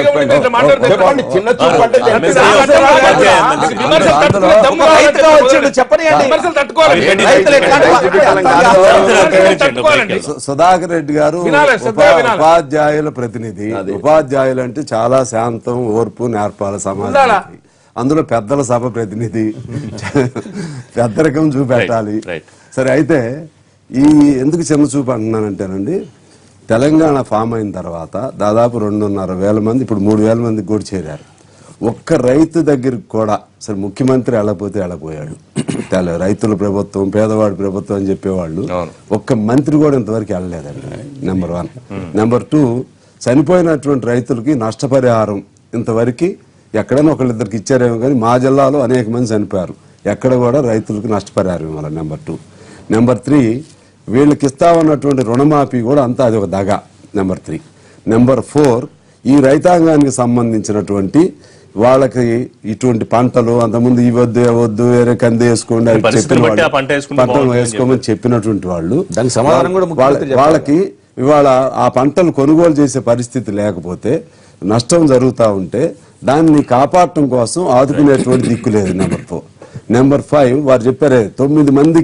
సుధాకర్ రెడ్డి గారు ఉపాధ్యాయుల ప్రతినిధి. ఉపాధ్యాయులు అంటే చాలా శాంతం, ఓర్పు, నేర్పాల సమాజానికి. అందులో పెద్దల సభ ప్రతినిధి, పెద్దరికం చూపెట్టాలి. సరే, అయితే ఈ ఎందుకు చిన్న చూపు అంటున్నానంటేనండి, తెలంగాణ ఫామ్ అయిన తర్వాత దాదాపు 2,500 మంది, ఇప్పుడు 3,000 మందికి కూడా చేరారు. ఒక్క రైతు దగ్గరికి కూడా సరే ముఖ్యమంత్రి వెళ్ళపోతే వెళ్ళపోయాడు. రైతుల ప్రభుత్వం, పేదవాడి ప్రభుత్వం అని చెప్పేవాళ్ళు ఒక్క మంత్రి కూడా ఇంతవరకు వెళ్ళలేదండి. నెంబర్ 1. నెంబర్ 2, చనిపోయినటువంటి రైతులకి నష్టపరిహారం ఇంతవరకు ఎక్కడైనా ఒకళ్ళిద్దరికి ఇచ్చారేమో కానీ మా జిల్లాలో అనేక మంది చనిపోయారు. ఎక్కడ కూడా రైతులకు నష్టపరిహారం ఇవ్వాలి. నెంబర్ 2. నెంబర్ 3, వీళ్ళకి ఇస్తామన్నటువంటి రుణమాఫీ కూడా అంతా అది ఒక దగ. నెంబర్ 3. నెంబర్ 4, ఈ రైతాంగానికి సంబంధించినటువంటి వాళ్ళకి ఇటువంటి పంటలు అంతకుముందు ఈ వద్దు వేరే కంది వేసుకోండి పంటలు వేసుకోమని చెప్పినటువంటి వాళ్ళు వాళ్ళకి ఇవాళ ఆ పంటలు కొనుగోలు చేసే పరిస్థితి లేకపోతే, నష్టం జరుగుతూ ఉంటే దాన్ని కాపాడటం కోసం ఆదుకునేటువంటి దిక్కు లేదు. నెంబర్ 4. నెంబర్ 5, వారు చెప్పారే 9 మందికి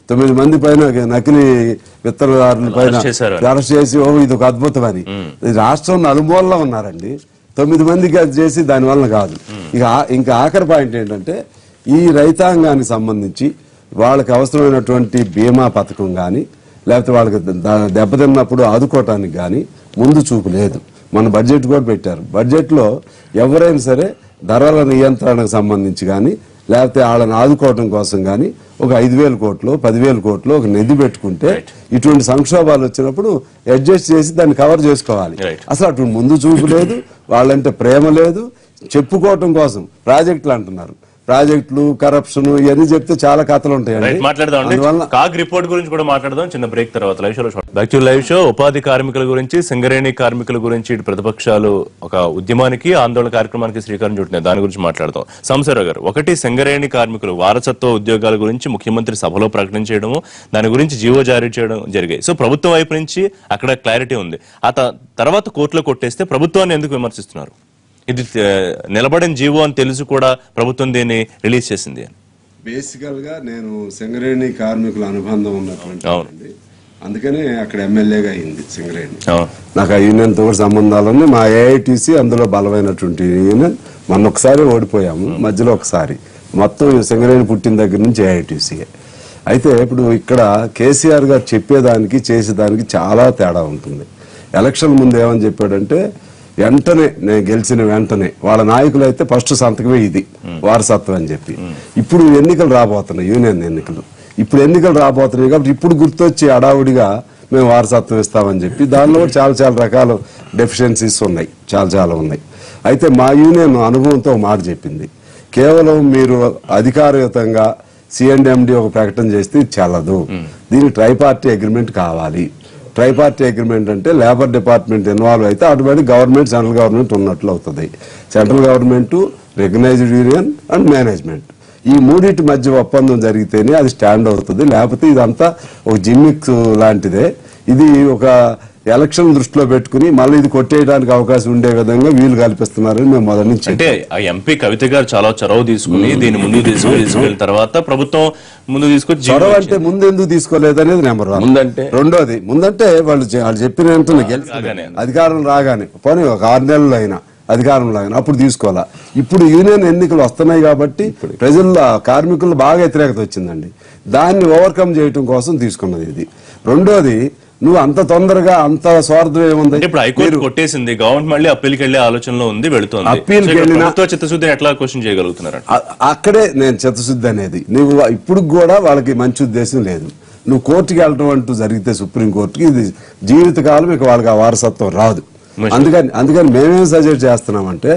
9 మంది పైన నకిలీ విత్తనదారుల పైన అరెస్ట్ చేసి ఇది ఒక అద్భుతం అని. రాష్ట్రం నలుమూలలో ఉన్నారండి, 9 మందికి అది చేసి దానివల్ల కాదు. ఇంకా ఆఖరి పాయింట్ ఏంటంటే ఈ రైతాంగానికి సంబంధించి వాళ్ళకి అవసరమైనటువంటి బీమా పథకం కానీ లేకపోతే వాళ్ళకి దెబ్బతిన్నప్పుడు ఆదుకోవటానికి కానీ ముందు చూపు లేదు. మన బడ్జెట్ కూడా పెట్టారు. బడ్జెట్లో ఎవరైనా సరే ధరల నియంత్రణకు సంబంధించి కానీ లేకపోతే వాళ్ళని ఆదుకోవడం కోసం కానీ ఒక 5,000 కోట్లు 10,000 కోట్లు ఒక నిధి పెట్టుకుంటే ఇటువంటి సంక్షోభాలు వచ్చినప్పుడు అడ్జస్ట్ చేసి దాన్ని కవర్ చేసుకోవాలి. అసలు అటువంటి ముందు చూపు లేదు, వాళ్ళంటే ప్రేమ లేదు. చెప్పుకోవటం కోసం ప్రాజెక్టులు అంటున్నారు. ప్రాజెక్టులు, కరప్షన్ ఇవన్నీ చెప్తే చాలా కథలు ఉంటాయండి.
మాట్లాడదాం. కాగ్ రిపోర్ట్ గురించి కూడా మాట్లాడదాం చిన్న బ్రేక్ తర్వాత. లైవ్ షోలో బ్యాక్ టు లైవ్ షో. ఉపాధి కార్మికుల గురించి, సింగరేణి కార్మికుల గురించి ఇటు ప్రతిపక్షాలు ఒక ఉద్యమానికి, ఆందోళన కార్యక్రమానికి శ్రీకారం చుట్టినాయి. దాని గురించి మాట్లాడదాం. సాంబశివరావు గారు, ఒకటి సింగరేణి కార్మికులు వారసత్వ ఉద్యోగాల గురించి ముఖ్యమంత్రి సభలో ప్రకటన చేయడము, దాని గురించి జీవో జారీ చేయడం జరిగాయి. సో ప్రభుత్వం వైపు నుంచి అక్కడ క్లారిటీ ఉంది. ఆ తర్వాత కోర్టులో కొట్టేస్తే ప్రభుత్వాన్ని ఎందుకు విమర్శిస్తున్నారు? ఇది నిలబడిన జీవో అని తెలుసు కూడా ప్రభుత్వం దీన్ని రిలీజ్ చేసింది.
బేసికల్ గా నేను సింగరేణి కార్మికుల అనుబంధం ఉన్నటువంటి, అందుకనే అక్కడ ఎమ్మెల్యేగా అయింది సింగరేణి. నాకు ఆ యూనియన్ తో సంబంధాలన్నీ, మా ఏఐటీసీ అందులో బలమైనటువంటి యూనియన్. మొన్న ఒకసారి ఓడిపోయాము, మధ్యలో ఒకసారి. మొత్తం సింగరేణి పుట్టిన దగ్గర నుంచి ఏఐటీసీ. అయితే ఇప్పుడు ఇక్కడ కేసీఆర్ గారు చెప్పేదానికి చేసేదానికి చాలా తేడా ఉంటుంది. ఎలక్షన్ ముందు ఏమని చెప్పాడంటే వెంటనే నేను గెలిచిన వెంటనే వాళ్ళ నాయకులు అయితే ఫస్ట్ సంతకమే ఇది వారసత్వం అని చెప్పి. ఇప్పుడు ఎన్నికలు రాబోతున్నాయి, యూనియన్ ఎన్నికలు. ఇప్పుడు ఎన్నికలు రాబోతున్నాయి కాబట్టి ఇప్పుడు గుర్తొచ్చి అడావుడిగా మేము వారసత్వం ఇస్తామని చెప్పి దానిలో కూడా చాలా రకాల డెఫిషియన్సీస్ ఉన్నాయి, చాలా ఉన్నాయి. అయితే మా యూనియన్ అనుభవంతో మాట చెప్పింది, కేవలం మీరు అధికారయుతంగా సిఎండ్ఎండి ఒక ప్రకటన చేస్తే ఇది చెల్లదు, దీనికి ట్రైపార్టీ అగ్రిమెంట్ కావాలి. ట్రైపార్టీ అగ్రిమెంట్ అంటే లేబర్ డిపార్ట్మెంట్ ఇన్వాల్వ్ అయితే ఆటోమేటిక్ గవర్నమెంట్, సెంట్రల్ గవర్నమెంట్ ఉన్నట్లు అవుతుంది. Central government, recognised union and management, ఈ మూడింటి మధ్య ఒప్పందం జరిగితేనే అది స్టాండ్ అవుతుంది. లేకపోతే ఇదంతా ఒక జిమ్మిక్ లాంటిదే. ఇది ఒక ఎలక్షన్ దృష్టిలో పెట్టుకుని మళ్ళీ ఇది కొట్టేయడానికి అవకాశం ఉండే విధంగా వీలు కల్పిస్తున్నారని మేము మొదటి నుంచి.
అంటే ఆ ఎంపీ కవిత గారు చాలా చొరవ తీసుకుని దీన్ని ముందుకు తీసుకెళ్ళిన తర్వాత ప్రభుత్వం ముందు తీసుకొచ్చి,
చొరవ అంటే ముందు ఎందుకు తీసుకోలేదనేది నెంబర్ 1. రెండోది, ముందంటే వాళ్ళు చెప్పిన వెంటనే అధికారం రాగానే పోనీ ఒక 6 నెలలు అయినా అధికారంలో అయినా అప్పుడు తీసుకోవాలా. ఇప్పుడు యూనియన్ ఎన్నికలు వస్తున్నాయి కాబట్టి ప్రజల్లో, కార్మికుల్లో బాగా వ్యతిరేకత వచ్చిందండి. దాన్ని ఓవర్కమ్ చేయడం కోసం తీసుకున్నది ఇది. రెండోది, నువ్వు అంత తొందరగా అంత స్వార్థం ఏముంది?
ఇప్పుడు హైకోర్టు కొట్టేసింది, గవర్నమెంట్ మళ్ళీ అప్పీల్కి వెళ్లే ఆలోచనలో ఉంది, వెళుతుంది.
అప్పీల్కి వెళ్ళిన
చిత్తశుద్ధిని ఎట్లా క్వశ్చన్ చేయగలుగుతున్నారు?
అక్కడే నేను చిత్తశుద్ధి అనేది, నువ్వు ఇప్పుడు కూడా వాళ్ళకి మంచి ఉద్దేశం లేదు. నువ్వు కోర్టుకి వెళ్ళటం అంటూ జరిగితే సుప్రీంకోర్టుకి ఇది జీవితకాలం ఇక వాళ్ళకి ఆ వారసత్వం రాదు. అందుకని మేమేం సజెస్ట్ చేస్తున్నామంటే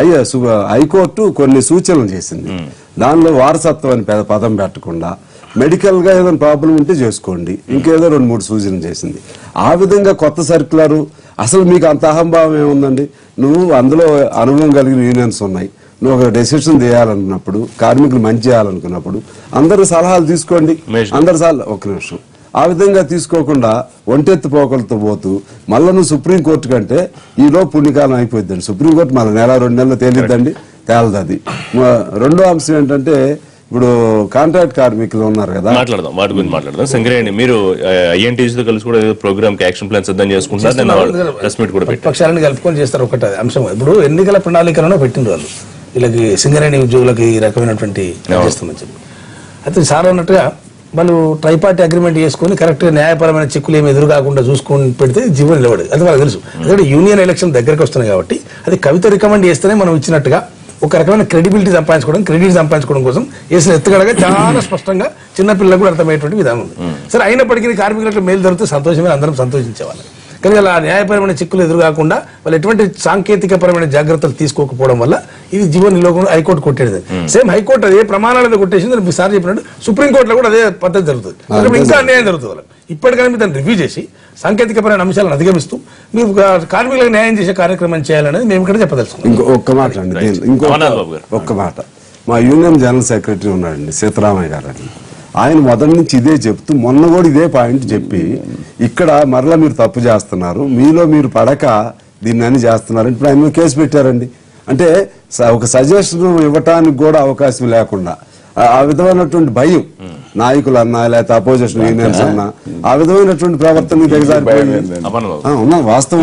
హైకోర్టు కొన్ని సూచనలు చేసింది. దానిలో వారసత్వం అని పదం పెట్టకుండా మెడికల్ గా ఏదైనా ప్రాబ్లం ఉంటే చేసుకోండి, ఇంకేదో 2-3 సూచనలు చేసింది. ఆ విధంగా కొత్త సర్క్యులర్, అసలు మీకు అంత అహంభావం ఏముందండి? నువ్వు అందులో అనుభవం కలిగిన యూనియన్స్ ఉన్నాయి, నువ్వు ఒక డెసిషన్ చేయాలనుకున్నప్పుడు, కార్మికులు మంచి చేయాలనుకున్నప్పుడు అందరు సలహాలు తీసుకోండి. అందరు ఒక నిమిషం, ఆ విధంగా తీసుకోకుండా ఒంటెత్తు పోకలతో పోతూ మళ్ళీ నువ్వు సుప్రీంకోర్టు కంటే ఈలో పుణ్యకాలం అయిపోద్దండి. సుప్రీంకోర్టు మళ్ళీ 1-2 నెలలు తేలిద్దండి, తేలదది. రెండో అంశం ఏంటంటే, ఇప్పుడు కాంట్రాక్ట్ కార్మికులు ఉన్నారు కదా,
మాట్లాడదాం వాటి గురించి మాట్లాడదాం. సింగరేణి మీరు ఐఎన్టీసీ తో కలిసి కూడా ప్రోగ్రామ్ కి యాక్షన్ ప్లాన్ సిద్ధం చేసుకుంటారు,
పక్షాలను కలుపుకొని చేస్తారు. ఒకటి అంశం, ఇప్పుడు ఎన్నికల ప్రణాళికలను పెట్టిండ్రు వాళ్ళు, వీళ్ళకి సింగరేణి ఉద్యోగులకి ఈ రకమైనటువంటి చేస్తామని చెప్పి. అయితే సార్ అన్నట్టుగా వాళ్ళు ట్రైపార్టీ అగ్రిమెంట్ చేసుకుని కరెక్ట్ గా న్యాయపరమైన చెక్కులు ఏమి ఎదురు కాకుండా చూసుకొని పెడితే జీవో నిలబడదు. అది వాళ్ళకి తెలుసు. ఎందుకంటే యూనియన్ ఎలక్షన్ దగ్గరకు వస్తున్నాయి కాబట్టి అది కవిత రికమెండ్ చేస్తేనే మనం ఇచ్చినట్టుగా ఒక రకమైన క్రెడిబిలిటీ సంపాదించుకోవడం, క్రెడిట్ సంపాదించుకోవడం కోసం వేసిన ఎత్తుగడగా చాలా స్పష్టంగా చిన్నపిల్లలకు కూడా అర్థమయ్యేటువంటి విధానం ఉంది. సరే, అయినప్పటికీ కార్మికులకు మేలు జరిగితే సంతోషమే, అందరం సంతోషించేవాళ్ళు. కానీ అలా న్యాయపరమైన చిక్కులు ఎదురు కాకుండా వాళ్ళు ఎటువంటి సాంకేతికపరమైన జాగ్రత్తలు తీసుకోకపోవడం వల్ల ఇది జీవో నిలవకుండా హైకోర్టు కొట్టేది. సేమ్ హైకోర్టు అదే ప్రమాణాలతో కొట్టేసింది. మీరు సార్ చెప్పినట్టు సుప్రీంకోర్టులో కూడా అదే పద్ధతి జరుగుతుంది. ఇంకా అన్యాయం జరుగుతుంది వాళ్ళకి. ఇప్పటికైనా మీరు దాన్ని రివ్యూ చేసి సాంకేతికపరమైన అంశాలను అధిగమిస్తూ మీరు కార్మికులకు న్యాయం చేసే కార్యక్రమం చేయాలనేది మేము ఇక్కడ చెప్పదలుచుకున్నాం.
ఒక్క మాట అండి, ఒక్క మాట. మా యూనియన్ జనరల్ సెక్రటరీ ఉన్నాడండి సీతారామయ్య గారు అని, ఆయన మొదటి నుంచి ఇదే చెప్తూ మొన్న కూడా ఇదే పాయింట్ చెప్పి ఇక్కడ మరలా మీరు తప్పు చేస్తున్నారు, మీలో మీరు పడక దీన్ని అని చేస్తున్నారు. ఇప్పుడు ఆయన కేసు పెట్టారండి. అంటే ఒక సజెషన్ ఇవ్వటానికి కూడా అవకాశం లేకుండా ఆ విధమైనటువంటి భయం నాయకులన్నా లేకపోతే అపోజిషన్ యూనియన్స్ అన్నా ఆ విధమైనటువంటి ప్రవర్తన ఉన్న వాస్తవం.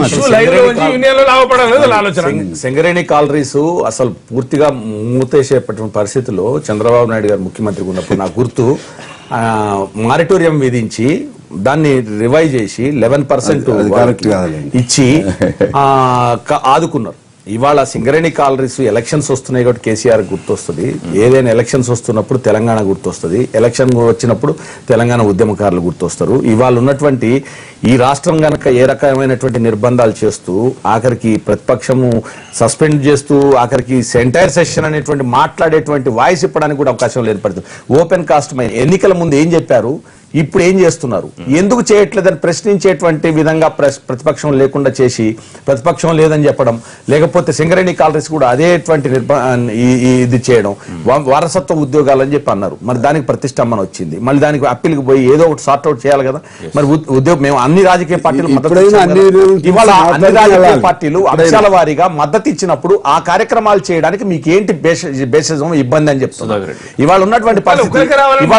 సింగరేణి కాలరీస్ అసలు పూర్తిగా మూతేసేపటి పరిస్థితుల్లో చంద్రబాబు నాయుడు గారు ముఖ్యమంత్రిగా ఉన్నప్పుడు నాకు గుర్తు మారిటోరియం విధించి దాన్ని రివైజ్ చేసి 11% ఇచ్చి ఆదుకున్నారు. ఇవాళ సింగరేణి కాలరీస్ ఎలక్షన్స్ వస్తున్నాయి కాబట్టి కేసీఆర్ గుర్తొస్తుంది. ఏదైనా ఎలక్షన్స్ వస్తున్నప్పుడు తెలంగాణ గుర్తొస్తుంది, ఎలక్షన్ వచ్చినప్పుడు తెలంగాణ ఉద్యమకారులు గుర్తొస్తారు. ఇవాళ ఉన్నటువంటి ఈ రాష్ట్రం గనక ఏ రకమైనటువంటి నిర్బంధాలు చేస్తూ ఆఖరికి ప్రతిపక్షము సస్పెండ్ చేస్తూ ఆఖరికి ఎంటైర్ సెషన్ అనేటువంటి మాట్లాడేటువంటి వాయిస్ ఇప్పడానికి కూడా అవకాశం ఏర్పడుతుంది. ఓపెన్ కాస్ట్ ఎన్నికల ముందు ఏం చెప్పారు, ఇప్పుడు ఏం చేస్తున్నారు, ఎందుకు చేయట్లేదని ప్రశ్నించేటువంటి విధంగా ప్రతిపక్షం లేకుండా చేసి ప్రతిపక్షం లేదని చెప్పడం, లేకపోతే సింగరేణి కాలరీస్ కూడా అదేటువంటి ఇది చేయడం, వారసత్వ ఉద్యోగాలని చెప్పి అన్నారు. మరి దానికి ప్రతిష్టంభన వచ్చింది. మళ్ళీ దానికి అప్పీల్కి పోయి ఏదో ఒకటి సార్ట్ అవుట్ చేయాలి కదా. మరి ఉద్యోగం మేము అన్ని రాజకీయ పార్టీలు ఇవాళ అన్ని రాజకీయ పార్టీలు అంశాల వారీగా మద్దతు ఇచ్చినప్పుడు ఆ కార్యక్రమాలు చేయడానికి మీకు ఏంటి బేసిజం ఇబ్బంది అని చెప్తున్నారు. ఇవాళ ఉన్నటువంటి పరిస్థితి ఇవాళ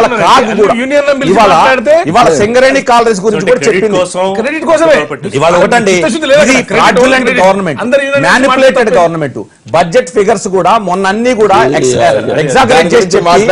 ఇవాళ సింగరేణి కాలరీస్ గురించి కూడా చెప్పింది. ఇవాళ ఒకటండి, ఇది fraudulent government, manipulated government. Budget figures కూడా మొన్న అన్ని కూడా ఎగ్జాగరేట్ చేసి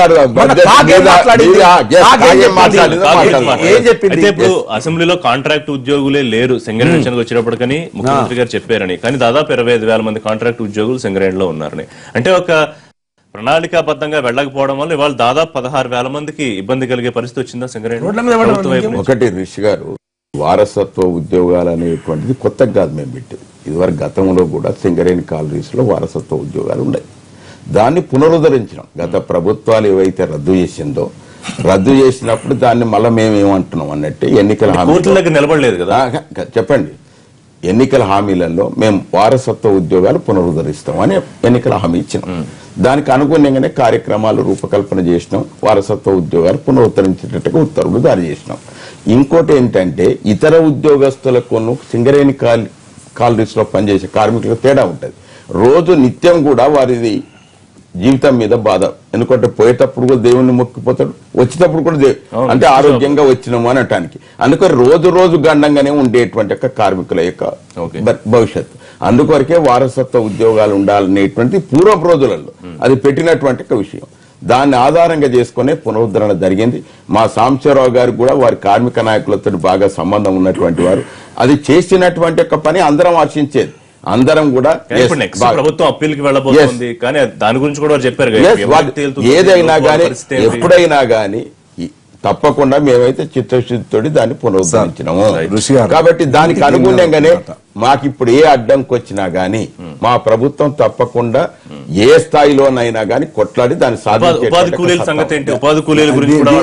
ఏం చెప్పింది.
ఇప్పుడు అసెంబ్లీలో కాంట్రాక్ట్ ఉద్యోగులే లేరు సింగరేణి విషయానికి వచ్చేటప్పటికని ముఖ్యమంత్రి గారు చెప్పారని, కానీ దాదాపు 25,000 మంది కాంట్రాక్ట్ ఉద్యోగులు సింగరేణిలో ఉన్నారని. అంటే ఒక ప్రణాళికాబద్ధంగా వెళ్ళకపోవడం వల్ల ఇవాళ దాదాపు 16,000 మందికి ఇబ్బంది కలిగే పరిస్థితి వచ్చిందా సింగరేణి?
ఒకటి రిషి గారు, వారసత్వ ఉద్యోగాలు అనేటువంటిది కొత్తగా కాదు మేము పెట్టేది. ఇదివరకు గతంలో కూడా సింగరేణి కాలరీస్ లో వారసత్వ ఉద్యోగాలు ఉన్నాయి. దాన్ని పునరుద్ధరించడం గత ప్రభుత్వాలు ఏవైతే రద్దు చేసిందో, రద్దు చేసినప్పుడు దాన్ని మళ్ళీ మేమేమంటున్నాం అన్నట్టు ఎన్నికల హామీ
నిలబడలేదు కదా.
చెప్పండి, ఎన్నికల హామీలలో మేము వారసత్వ ఉద్యోగాలు పునరుద్ధరిస్తామని ఎన్నికల హామీ ఇచ్చినాం. దానికి అనుగుణంగానే కార్యక్రమాలు రూపకల్పన చేసినాం. వారసత్వ ఉద్యోగాలు పునరుద్ధరించేటట్టుగా ఉత్తర్వులు జారీ చేసినాం. ఇంకోటి ఏంటంటే ఇతర ఉద్యోగస్తులకు సింగరేణి కాలరీస్ లో పనిచేసే కార్మికులకు తేడా ఉంటుంది. రోజు నిత్యం కూడా వారిది జీవితం మీద బాధ. ఎందుకంటే పోయేటప్పుడు కూడా దేవుణ్ణి మొక్కిపోతాడు, వచ్చేటప్పుడు కూడా అంటే ఆరోగ్యంగా వచ్చినాము అనటానికి. అందుకని రోజు రోజు గండంగానే ఉండేటువంటి కార్మికుల యొక్క భవిష్యత్తు. అందుకొరకే వారసత్వ ఉద్యోగాలు ఉండాలనేటువంటి పూర్వపు రోజులలో అది పెట్టినటువంటి విషయం. దాన్ని ఆధారంగా చేసుకునే పునరుద్ధరణ జరిగింది. మా సాంబశివరావు గారు కూడా వారి కార్మిక నాయకులతో బాగా సంబంధం ఉన్నటువంటి వారు. అది చేసినటువంటి పని అందరం ఆశించేది. అందరం కూడా
ప్రభుత్వం అప్పీల్కి వెళ్ళబోతుంది, కానీ దాని గురించి కూడా చెప్పారు.
ఏదైనా కానీ ఎప్పుడైనా కానీ తప్పకుండా మేమైతే చిత్తశుద్ధితో దాన్ని పునరుద్ధరించినాము. కాబట్టి దానికి అనుగుణంగానే మాకు ఇప్పుడు ఏ అడ్డంకి వచ్చినా గానీ మా ప్రభుత్వం తప్పకుండా ఏ స్థాయిలోనైనా గానీ కొట్లాడి దాన్ని సాధించే.
ఉపాధి కూలీల సంగతి ఏంటి? ఉపాధి కూలీల గురించి కూడా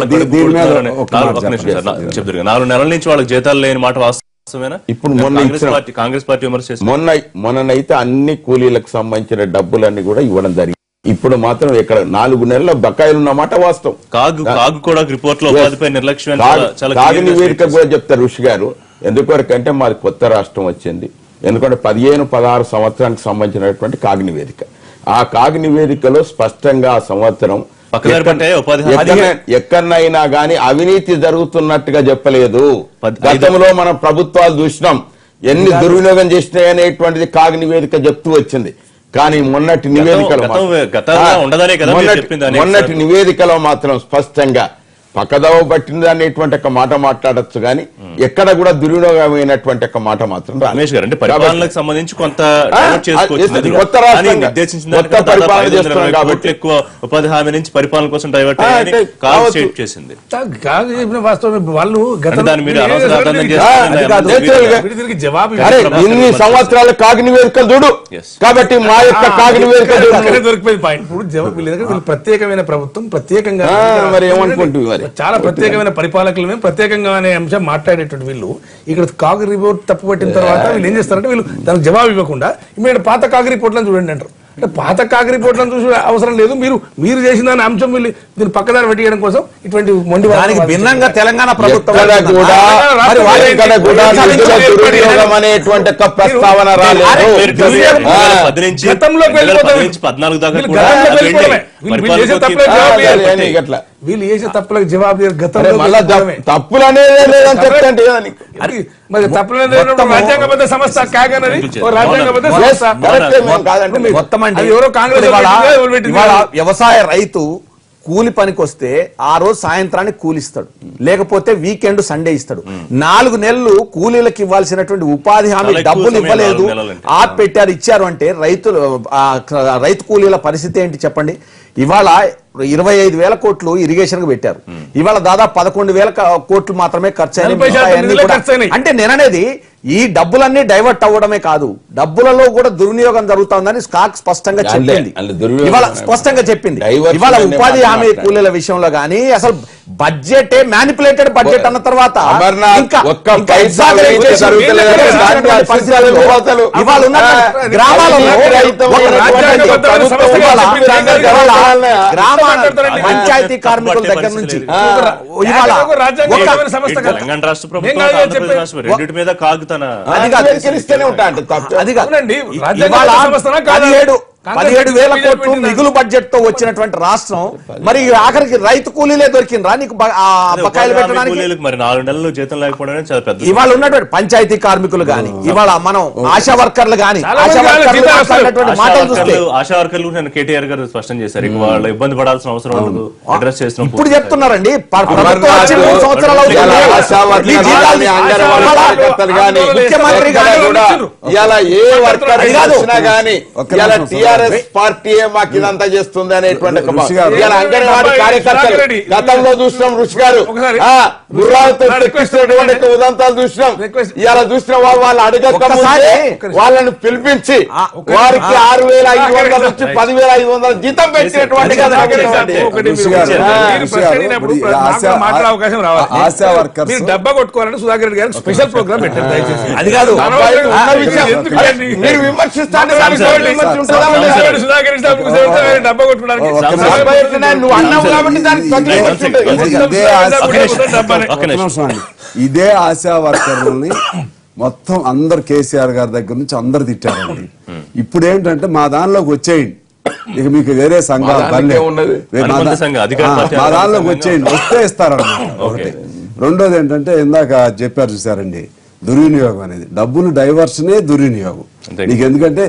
4 నెలల నుంచి వాళ్ళకి జీతాలు లేని మాట వాస్తవమేనా?
ఇప్పుడు
కాంగ్రెస్ పార్టీ విమర్శ
మొన్ననైతే అన్ని కూలీలకు సంబంధించిన డబ్బులన్నీ కూడా ఇవ్వడం జరిగింది. ఇప్పుడు మాత్రం ఇక్కడ 4 నెలల బకాయిలు ఉన్నమాట వాస్తవం.
కాగు కూడా రిపోర్ట్ లో ఉపాధిపై నిర్లక్ష్యం
కాగు నివేదిక కూడా చెప్తారు ఋషి గారు. ఎందుకొరకంటే మాది కొత్త రాష్ట్రం వచ్చింది. ఎందుకంటే 15-16 సంవత్సరానికి సంబంధించినటువంటి కాగు నివేదిక. ఆ కాగు నివేదికలో స్పష్టంగా ఆ సంవత్సరం ఎక్కడైనా గానీ అవినీతి జరుగుతున్నట్టుగా చెప్పలేదు. గతంలో మన ప్రభుత్వాలు చూసినాం ఎన్ని దుర్వినియోగం చేసినాయి అనేటువంటిది కాగు నివేదిక చెప్తూ వచ్చింది. కానీ మొన్నటి నివేదికలో మాత్రం స్పష్టంగా పక్కదవ పట్టింది అనేటువంటి ఒక మాట మాట్లాడచ్చు, కానీ ఎక్కడ కూడా దుర్వినియోగమైనటువంటి ఒక మాట మాత్రం
రమేష్ గారు. అంటే పరిపాలనకు సంబంధించి కొంత
కొత్త రాష్ట్రం కొత్త పరిపాలన చేస్తున్నాం కాబట్టి
ఎక్కువ ఉపాధి హామీ నుంచి పరిపాలన కోసం డైవర్ట్ చేసింది.
వాళ్ళు
ఇన్ని సంవత్సరాల కాగు నివేదికలు చూడు, కాబట్టి మా యొక్క కాగు నివేదిక
ప్రత్యేకమైన ప్రభుత్వం ప్రత్యేకంగా
మరి ఏమనుకుంటుంది,
చాలా ప్రత్యేకమైన పరిపాలకులు మేము ప్రత్యేకంగా అనే అంశం మాట్లాడేటువంటి వీళ్ళు ఇక్కడ కాగు రిపోర్ట్ తప్పు పట్టిన తర్వాత వీళ్ళు ఏం చేస్తారంటే వీళ్ళు దానికి జవాబు ఇవ్వకుండా ఇమీడియట్ పాత కాగు రిపోర్ట్లను చూడండి అంటారు. అంటే పాత కాగు రిపోర్ట్లను చూసి అవసరం లేదు, మీరు చేసిన దాని అంశం వీళ్ళు దీన్ని పక్కదారి పెట్టేయడం కోసం ఇటువంటి మొండి
భిన్నంగా తెలంగాణ ప్రభుత్వం
అనేటువంటి ప్రస్తావన రాలేదు.
వీళ్ళు చేసే తప్పులకు జవాబు
అరే
గతంలో
మళ్ళా తప్పులు అనేది లేదని చెప్తాంటే
మరి తప్పులు రాజ్యాంగబద్ధ సంస్థ కాగనది రాజ్యాంగబద్ధ సంస్థ
మొత్తం అంటే
అది ఎవరో కాంగ్రెస్ వాళ్ళు పెట్టింది.
ఇవాళ వ్యవసాయ రైతు కూలి పనికి వస్తే ఆ రోజు సాయంత్రానికి కూలిస్తాడు, లేకపోతే వీకెండ్ సండే ఇస్తాడు. 4 నెలలు కూలీలకు ఇవ్వాల్సినటువంటి ఉపాధి హామీ
చాలా ఎక్కువ
డబ్బులు
సమయం,
ఇవ్వలేదు,
4 నెలలంటే.
పెట్టారు ఇచ్చారు అంటే రైతు కూలీల పరిస్థితి ఏంటి చెప్పండి. ఇవాళ 25,000 కోట్లు ఇరిగేషన్ కు పెట్టారు, ఇవాళ దాదాపు 11,000 కోట్లు మాత్రమే ఖర్చు అయినాయి. అంటే నేననేది ఈ డబ్బులన్నీ డైవర్ట్ అవ్వడమే కాదు, డబ్బులలో కూడా దుర్వినియోగం జరుగుతుందని స్కాక్ స్పష్టంగా చెప్పింది. ఇవాళ స్పష్టంగా చెప్పింది. ఇవాళ ఉపాధి హామీ కూలీల విషయంలో గానీ అసలు బడ్జెట్ మ్యానిపులేటెడ్ బడ్జెట్ అన్న తర్వాత ఇవాళ ఉన్న గ్రామాలలో పంచాయతీ కార్మికుల దగ్గర నుంచి
తెలంగాణ రాష్ట్ర ప్రభుత్వం ఆంధ్రప్రదేశ్ రాష్ట్రం రెండింటి మీద కాగుతున్న
అది కాదు. ఇవాళ 17,000 కోట్లు మిగులు బడ్జెట్ తో వచ్చినటువంటి రాష్ట్రం మరి ఆఖరికి రైతు కూలీలే దొరికిండ్రా నీకు బకాయిలు పెట్టడానికి?
మరి 4 నెలలు జీతం లేకపోవడం చాలా పెద్ద.
ఇవాళ ఉన్నటువంటి పంచాయతీ కార్మికులు గాని, ఇవాళ మనం ఆశా వర్కర్లు గాని, మాటలు చూస్తే
ఆశా వర్కర్లు నేను కేటీఆర్ గారు స్పష్టం చేశారు, ఇక వాళ్ళు ఇబ్బంది పడాల్సిన అవసరం ఉండదు, అడ్రస్ చేసిన
ఇప్పుడు చెప్తున్నారండి. ప్రభుత్వం వచ్చి 3 సంవత్సరాలు
పార్టీయే మాకు ఇదంతా చేస్తుంది అనేటువంటి అంగన్వాడీ కార్యకర్తలు గతంలో చూసినాం. రుచి గారు గుర్రాలతో తెప్పిస్తున్నటువంటి ఉదంతాలు చూసినాం. ఇలా చూసిన వాళ్ళు అడగక వాళ్ళని పిలిపించి వారికి 6,500 నుంచి 10,500 జీతం పెట్టినటువంటి
అవకాశం రావాలి. డబ్బా కొట్టుకోవాలంటే సుధాకర్ రెడ్డి గారు స్పెషల్ ప్రోగ్రామ్ పెట్టారు. దయచేసి
అది కాదు,
మీరు విమర్శిస్తాను
డబ్బా కొట్టుకోవడానికి
నువ్వు అన్నావు కాబట్టి
ఇదే ఆశా వర్కర్లని మొత్తం అందరు కేసీఆర్ గారి దగ్గర నుంచి అందరు తిట్టారండి. ఇప్పుడు ఏంటంటే మా దానిలోకి వచ్చేయండి, ఇక మీకు వేరే సంఘాలు మా దానిలోకి వచ్చేయండి, వస్తే ఇస్తారన్నమాట. ఒకటి. రెండోది ఏంటంటే ఇందాక చెప్పారు చూసారండి, దుర్వినియోగం అనేది డబ్బులు డైవర్షనే దుర్వినియోగం. నీకు ఎందుకంటే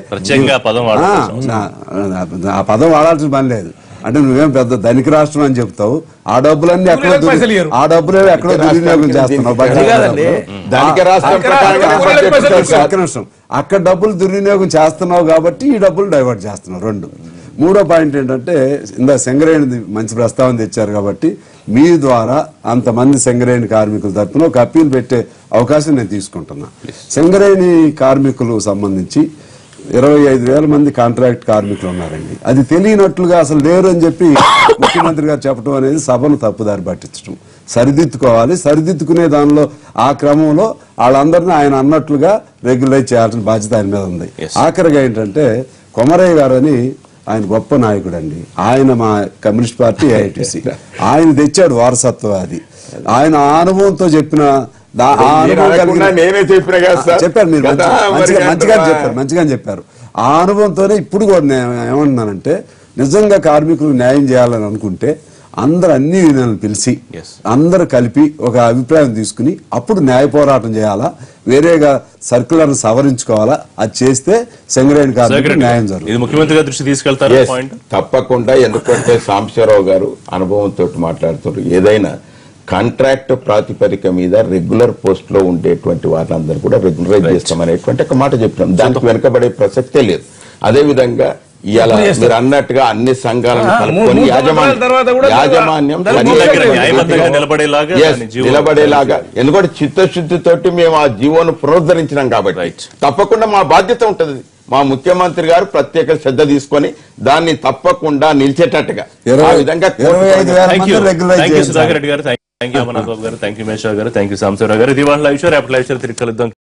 ఆ పదం వాడాల్సిన పని లేదు. అంటే నువ్వేం పెద్ద ధనిక రాష్ట్రం అని చెప్తావు, ఆ డబ్బులన్నీ ఎక్కడో ఎక్కడో దుర్వినియోగం చేస్తున్నావు. అక్కడ డబ్బులు దుర్వినియోగం చేస్తున్నావు కాబట్టి ఈ డబ్బులు డైవర్ట్ చేస్తున్నావు. 2. మూడో పాయింట్ ఏంటంటే ఇందా సింగరేణి మంచి ప్రస్తావన తెచ్చారు కాబట్టి మీ ద్వారా అంతమంది సింగరేణి కార్మికుల తరఫున ఒక అప్పీల్ పెట్టే అవకాశం నేను తీసుకుంటున్నా. సింగరేణి కార్మికులకు సంబంధించి 25,000 మంది కాంట్రాక్ట్ కార్మికులు ఉన్నారండి. అది తెలియనట్లుగా అసలు లేరు అని చెప్పి ముఖ్యమంత్రి గారు చెప్పడం అనేది సభను తప్పుదారి పట్టించడం. సరిదిద్దుకోవాలి, సరిదిద్దుకునే దానిలో ఆ క్రమంలో వాళ్ళందరినీ ఆయన అన్నట్లుగా రెగ్యులైజ్ చేయాల్సిన బాధ్యత ఆయన మీద ఉంది. ఆఖరిగా ఏంటంటే కొమరయ్య గారు అని ఆయన గొప్ప నాయకుడు అండి. ఆయన మా కమ్యూనిస్ట్ పార్టీ ఏఐటీసీ ఆయన తెచ్చాడు వారసత్వవాది. ఆయన అనుభవంతో చెప్పిన చెప్పారు, మీరు మంచిగా చెప్పారు. ఆ అనుభవంతోనే ఇప్పుడు కూడా నేను ఏమంటున్నానంటే నిజంగా కార్మికులకు న్యాయం చేయాలని అనుకుంటే అందరు అన్ని యూనియన్లు పిలిచి అందరు కలిపి ఒక అభిప్రాయం తీసుకుని అప్పుడు న్యాయ పోరాటం చేయాలా, వేరేగా సర్కులర్ సవరించుకోవాలా. అది చేస్తే సింగరేణి కార్మికులకు న్యాయం జరుగుతుంది.
ముఖ్యమంత్రి గారి దృష్టి తీసుకెళ్తారు
తప్పకుండా. ఎందుకంటే సాంబశివరావు గారు అనుభవంతో మాట్లాడుతారు. ఏదైనా కాంట్రాక్ట్ ప్రాతిపదిక మీద రెగ్యులర్ పోస్ట్ లో ఉండేటువంటి వాళ్ళందరూ కూడా రెగ్యులరైజ్ చేస్తామనేటువంటి ఒక మాట చెప్పినాం. దానికి వెనకబడే ప్రసక్తే లేదు. అదే విధంగా ఇలా మీరు అన్నట్టుగా అన్ని సంఘాలను కలుపుకొని యాజమాన్యం నిలబడేలాగా, ఎందుకంటే చిత్తశుద్ధితోటి మేము ఆ జీవోను పునరుద్ధరించినాం కాబట్టి తప్పకుండా మా బాధ్యత ఉంటుంది. మా ముఖ్యమంత్రి గారు ప్రత్యేక శ్రద్ధ తీసుకొని దాన్ని తప్పకుండా నిలిచేటట్టుగా ఆ విధంగా
సుధాకర్ రెడ్డి గారు, థ్యాంక్ యూ అమర్నాథ్ బాబు గారు, థ్యాంక్ యూ మేషా గారు, థ్యాంక్ యూ సాంబశివరావు గారు. ఇది వాళ్ళ లైవ్ షో, రేపటి లైవ్ షో తిరిగి కలుద్దాం.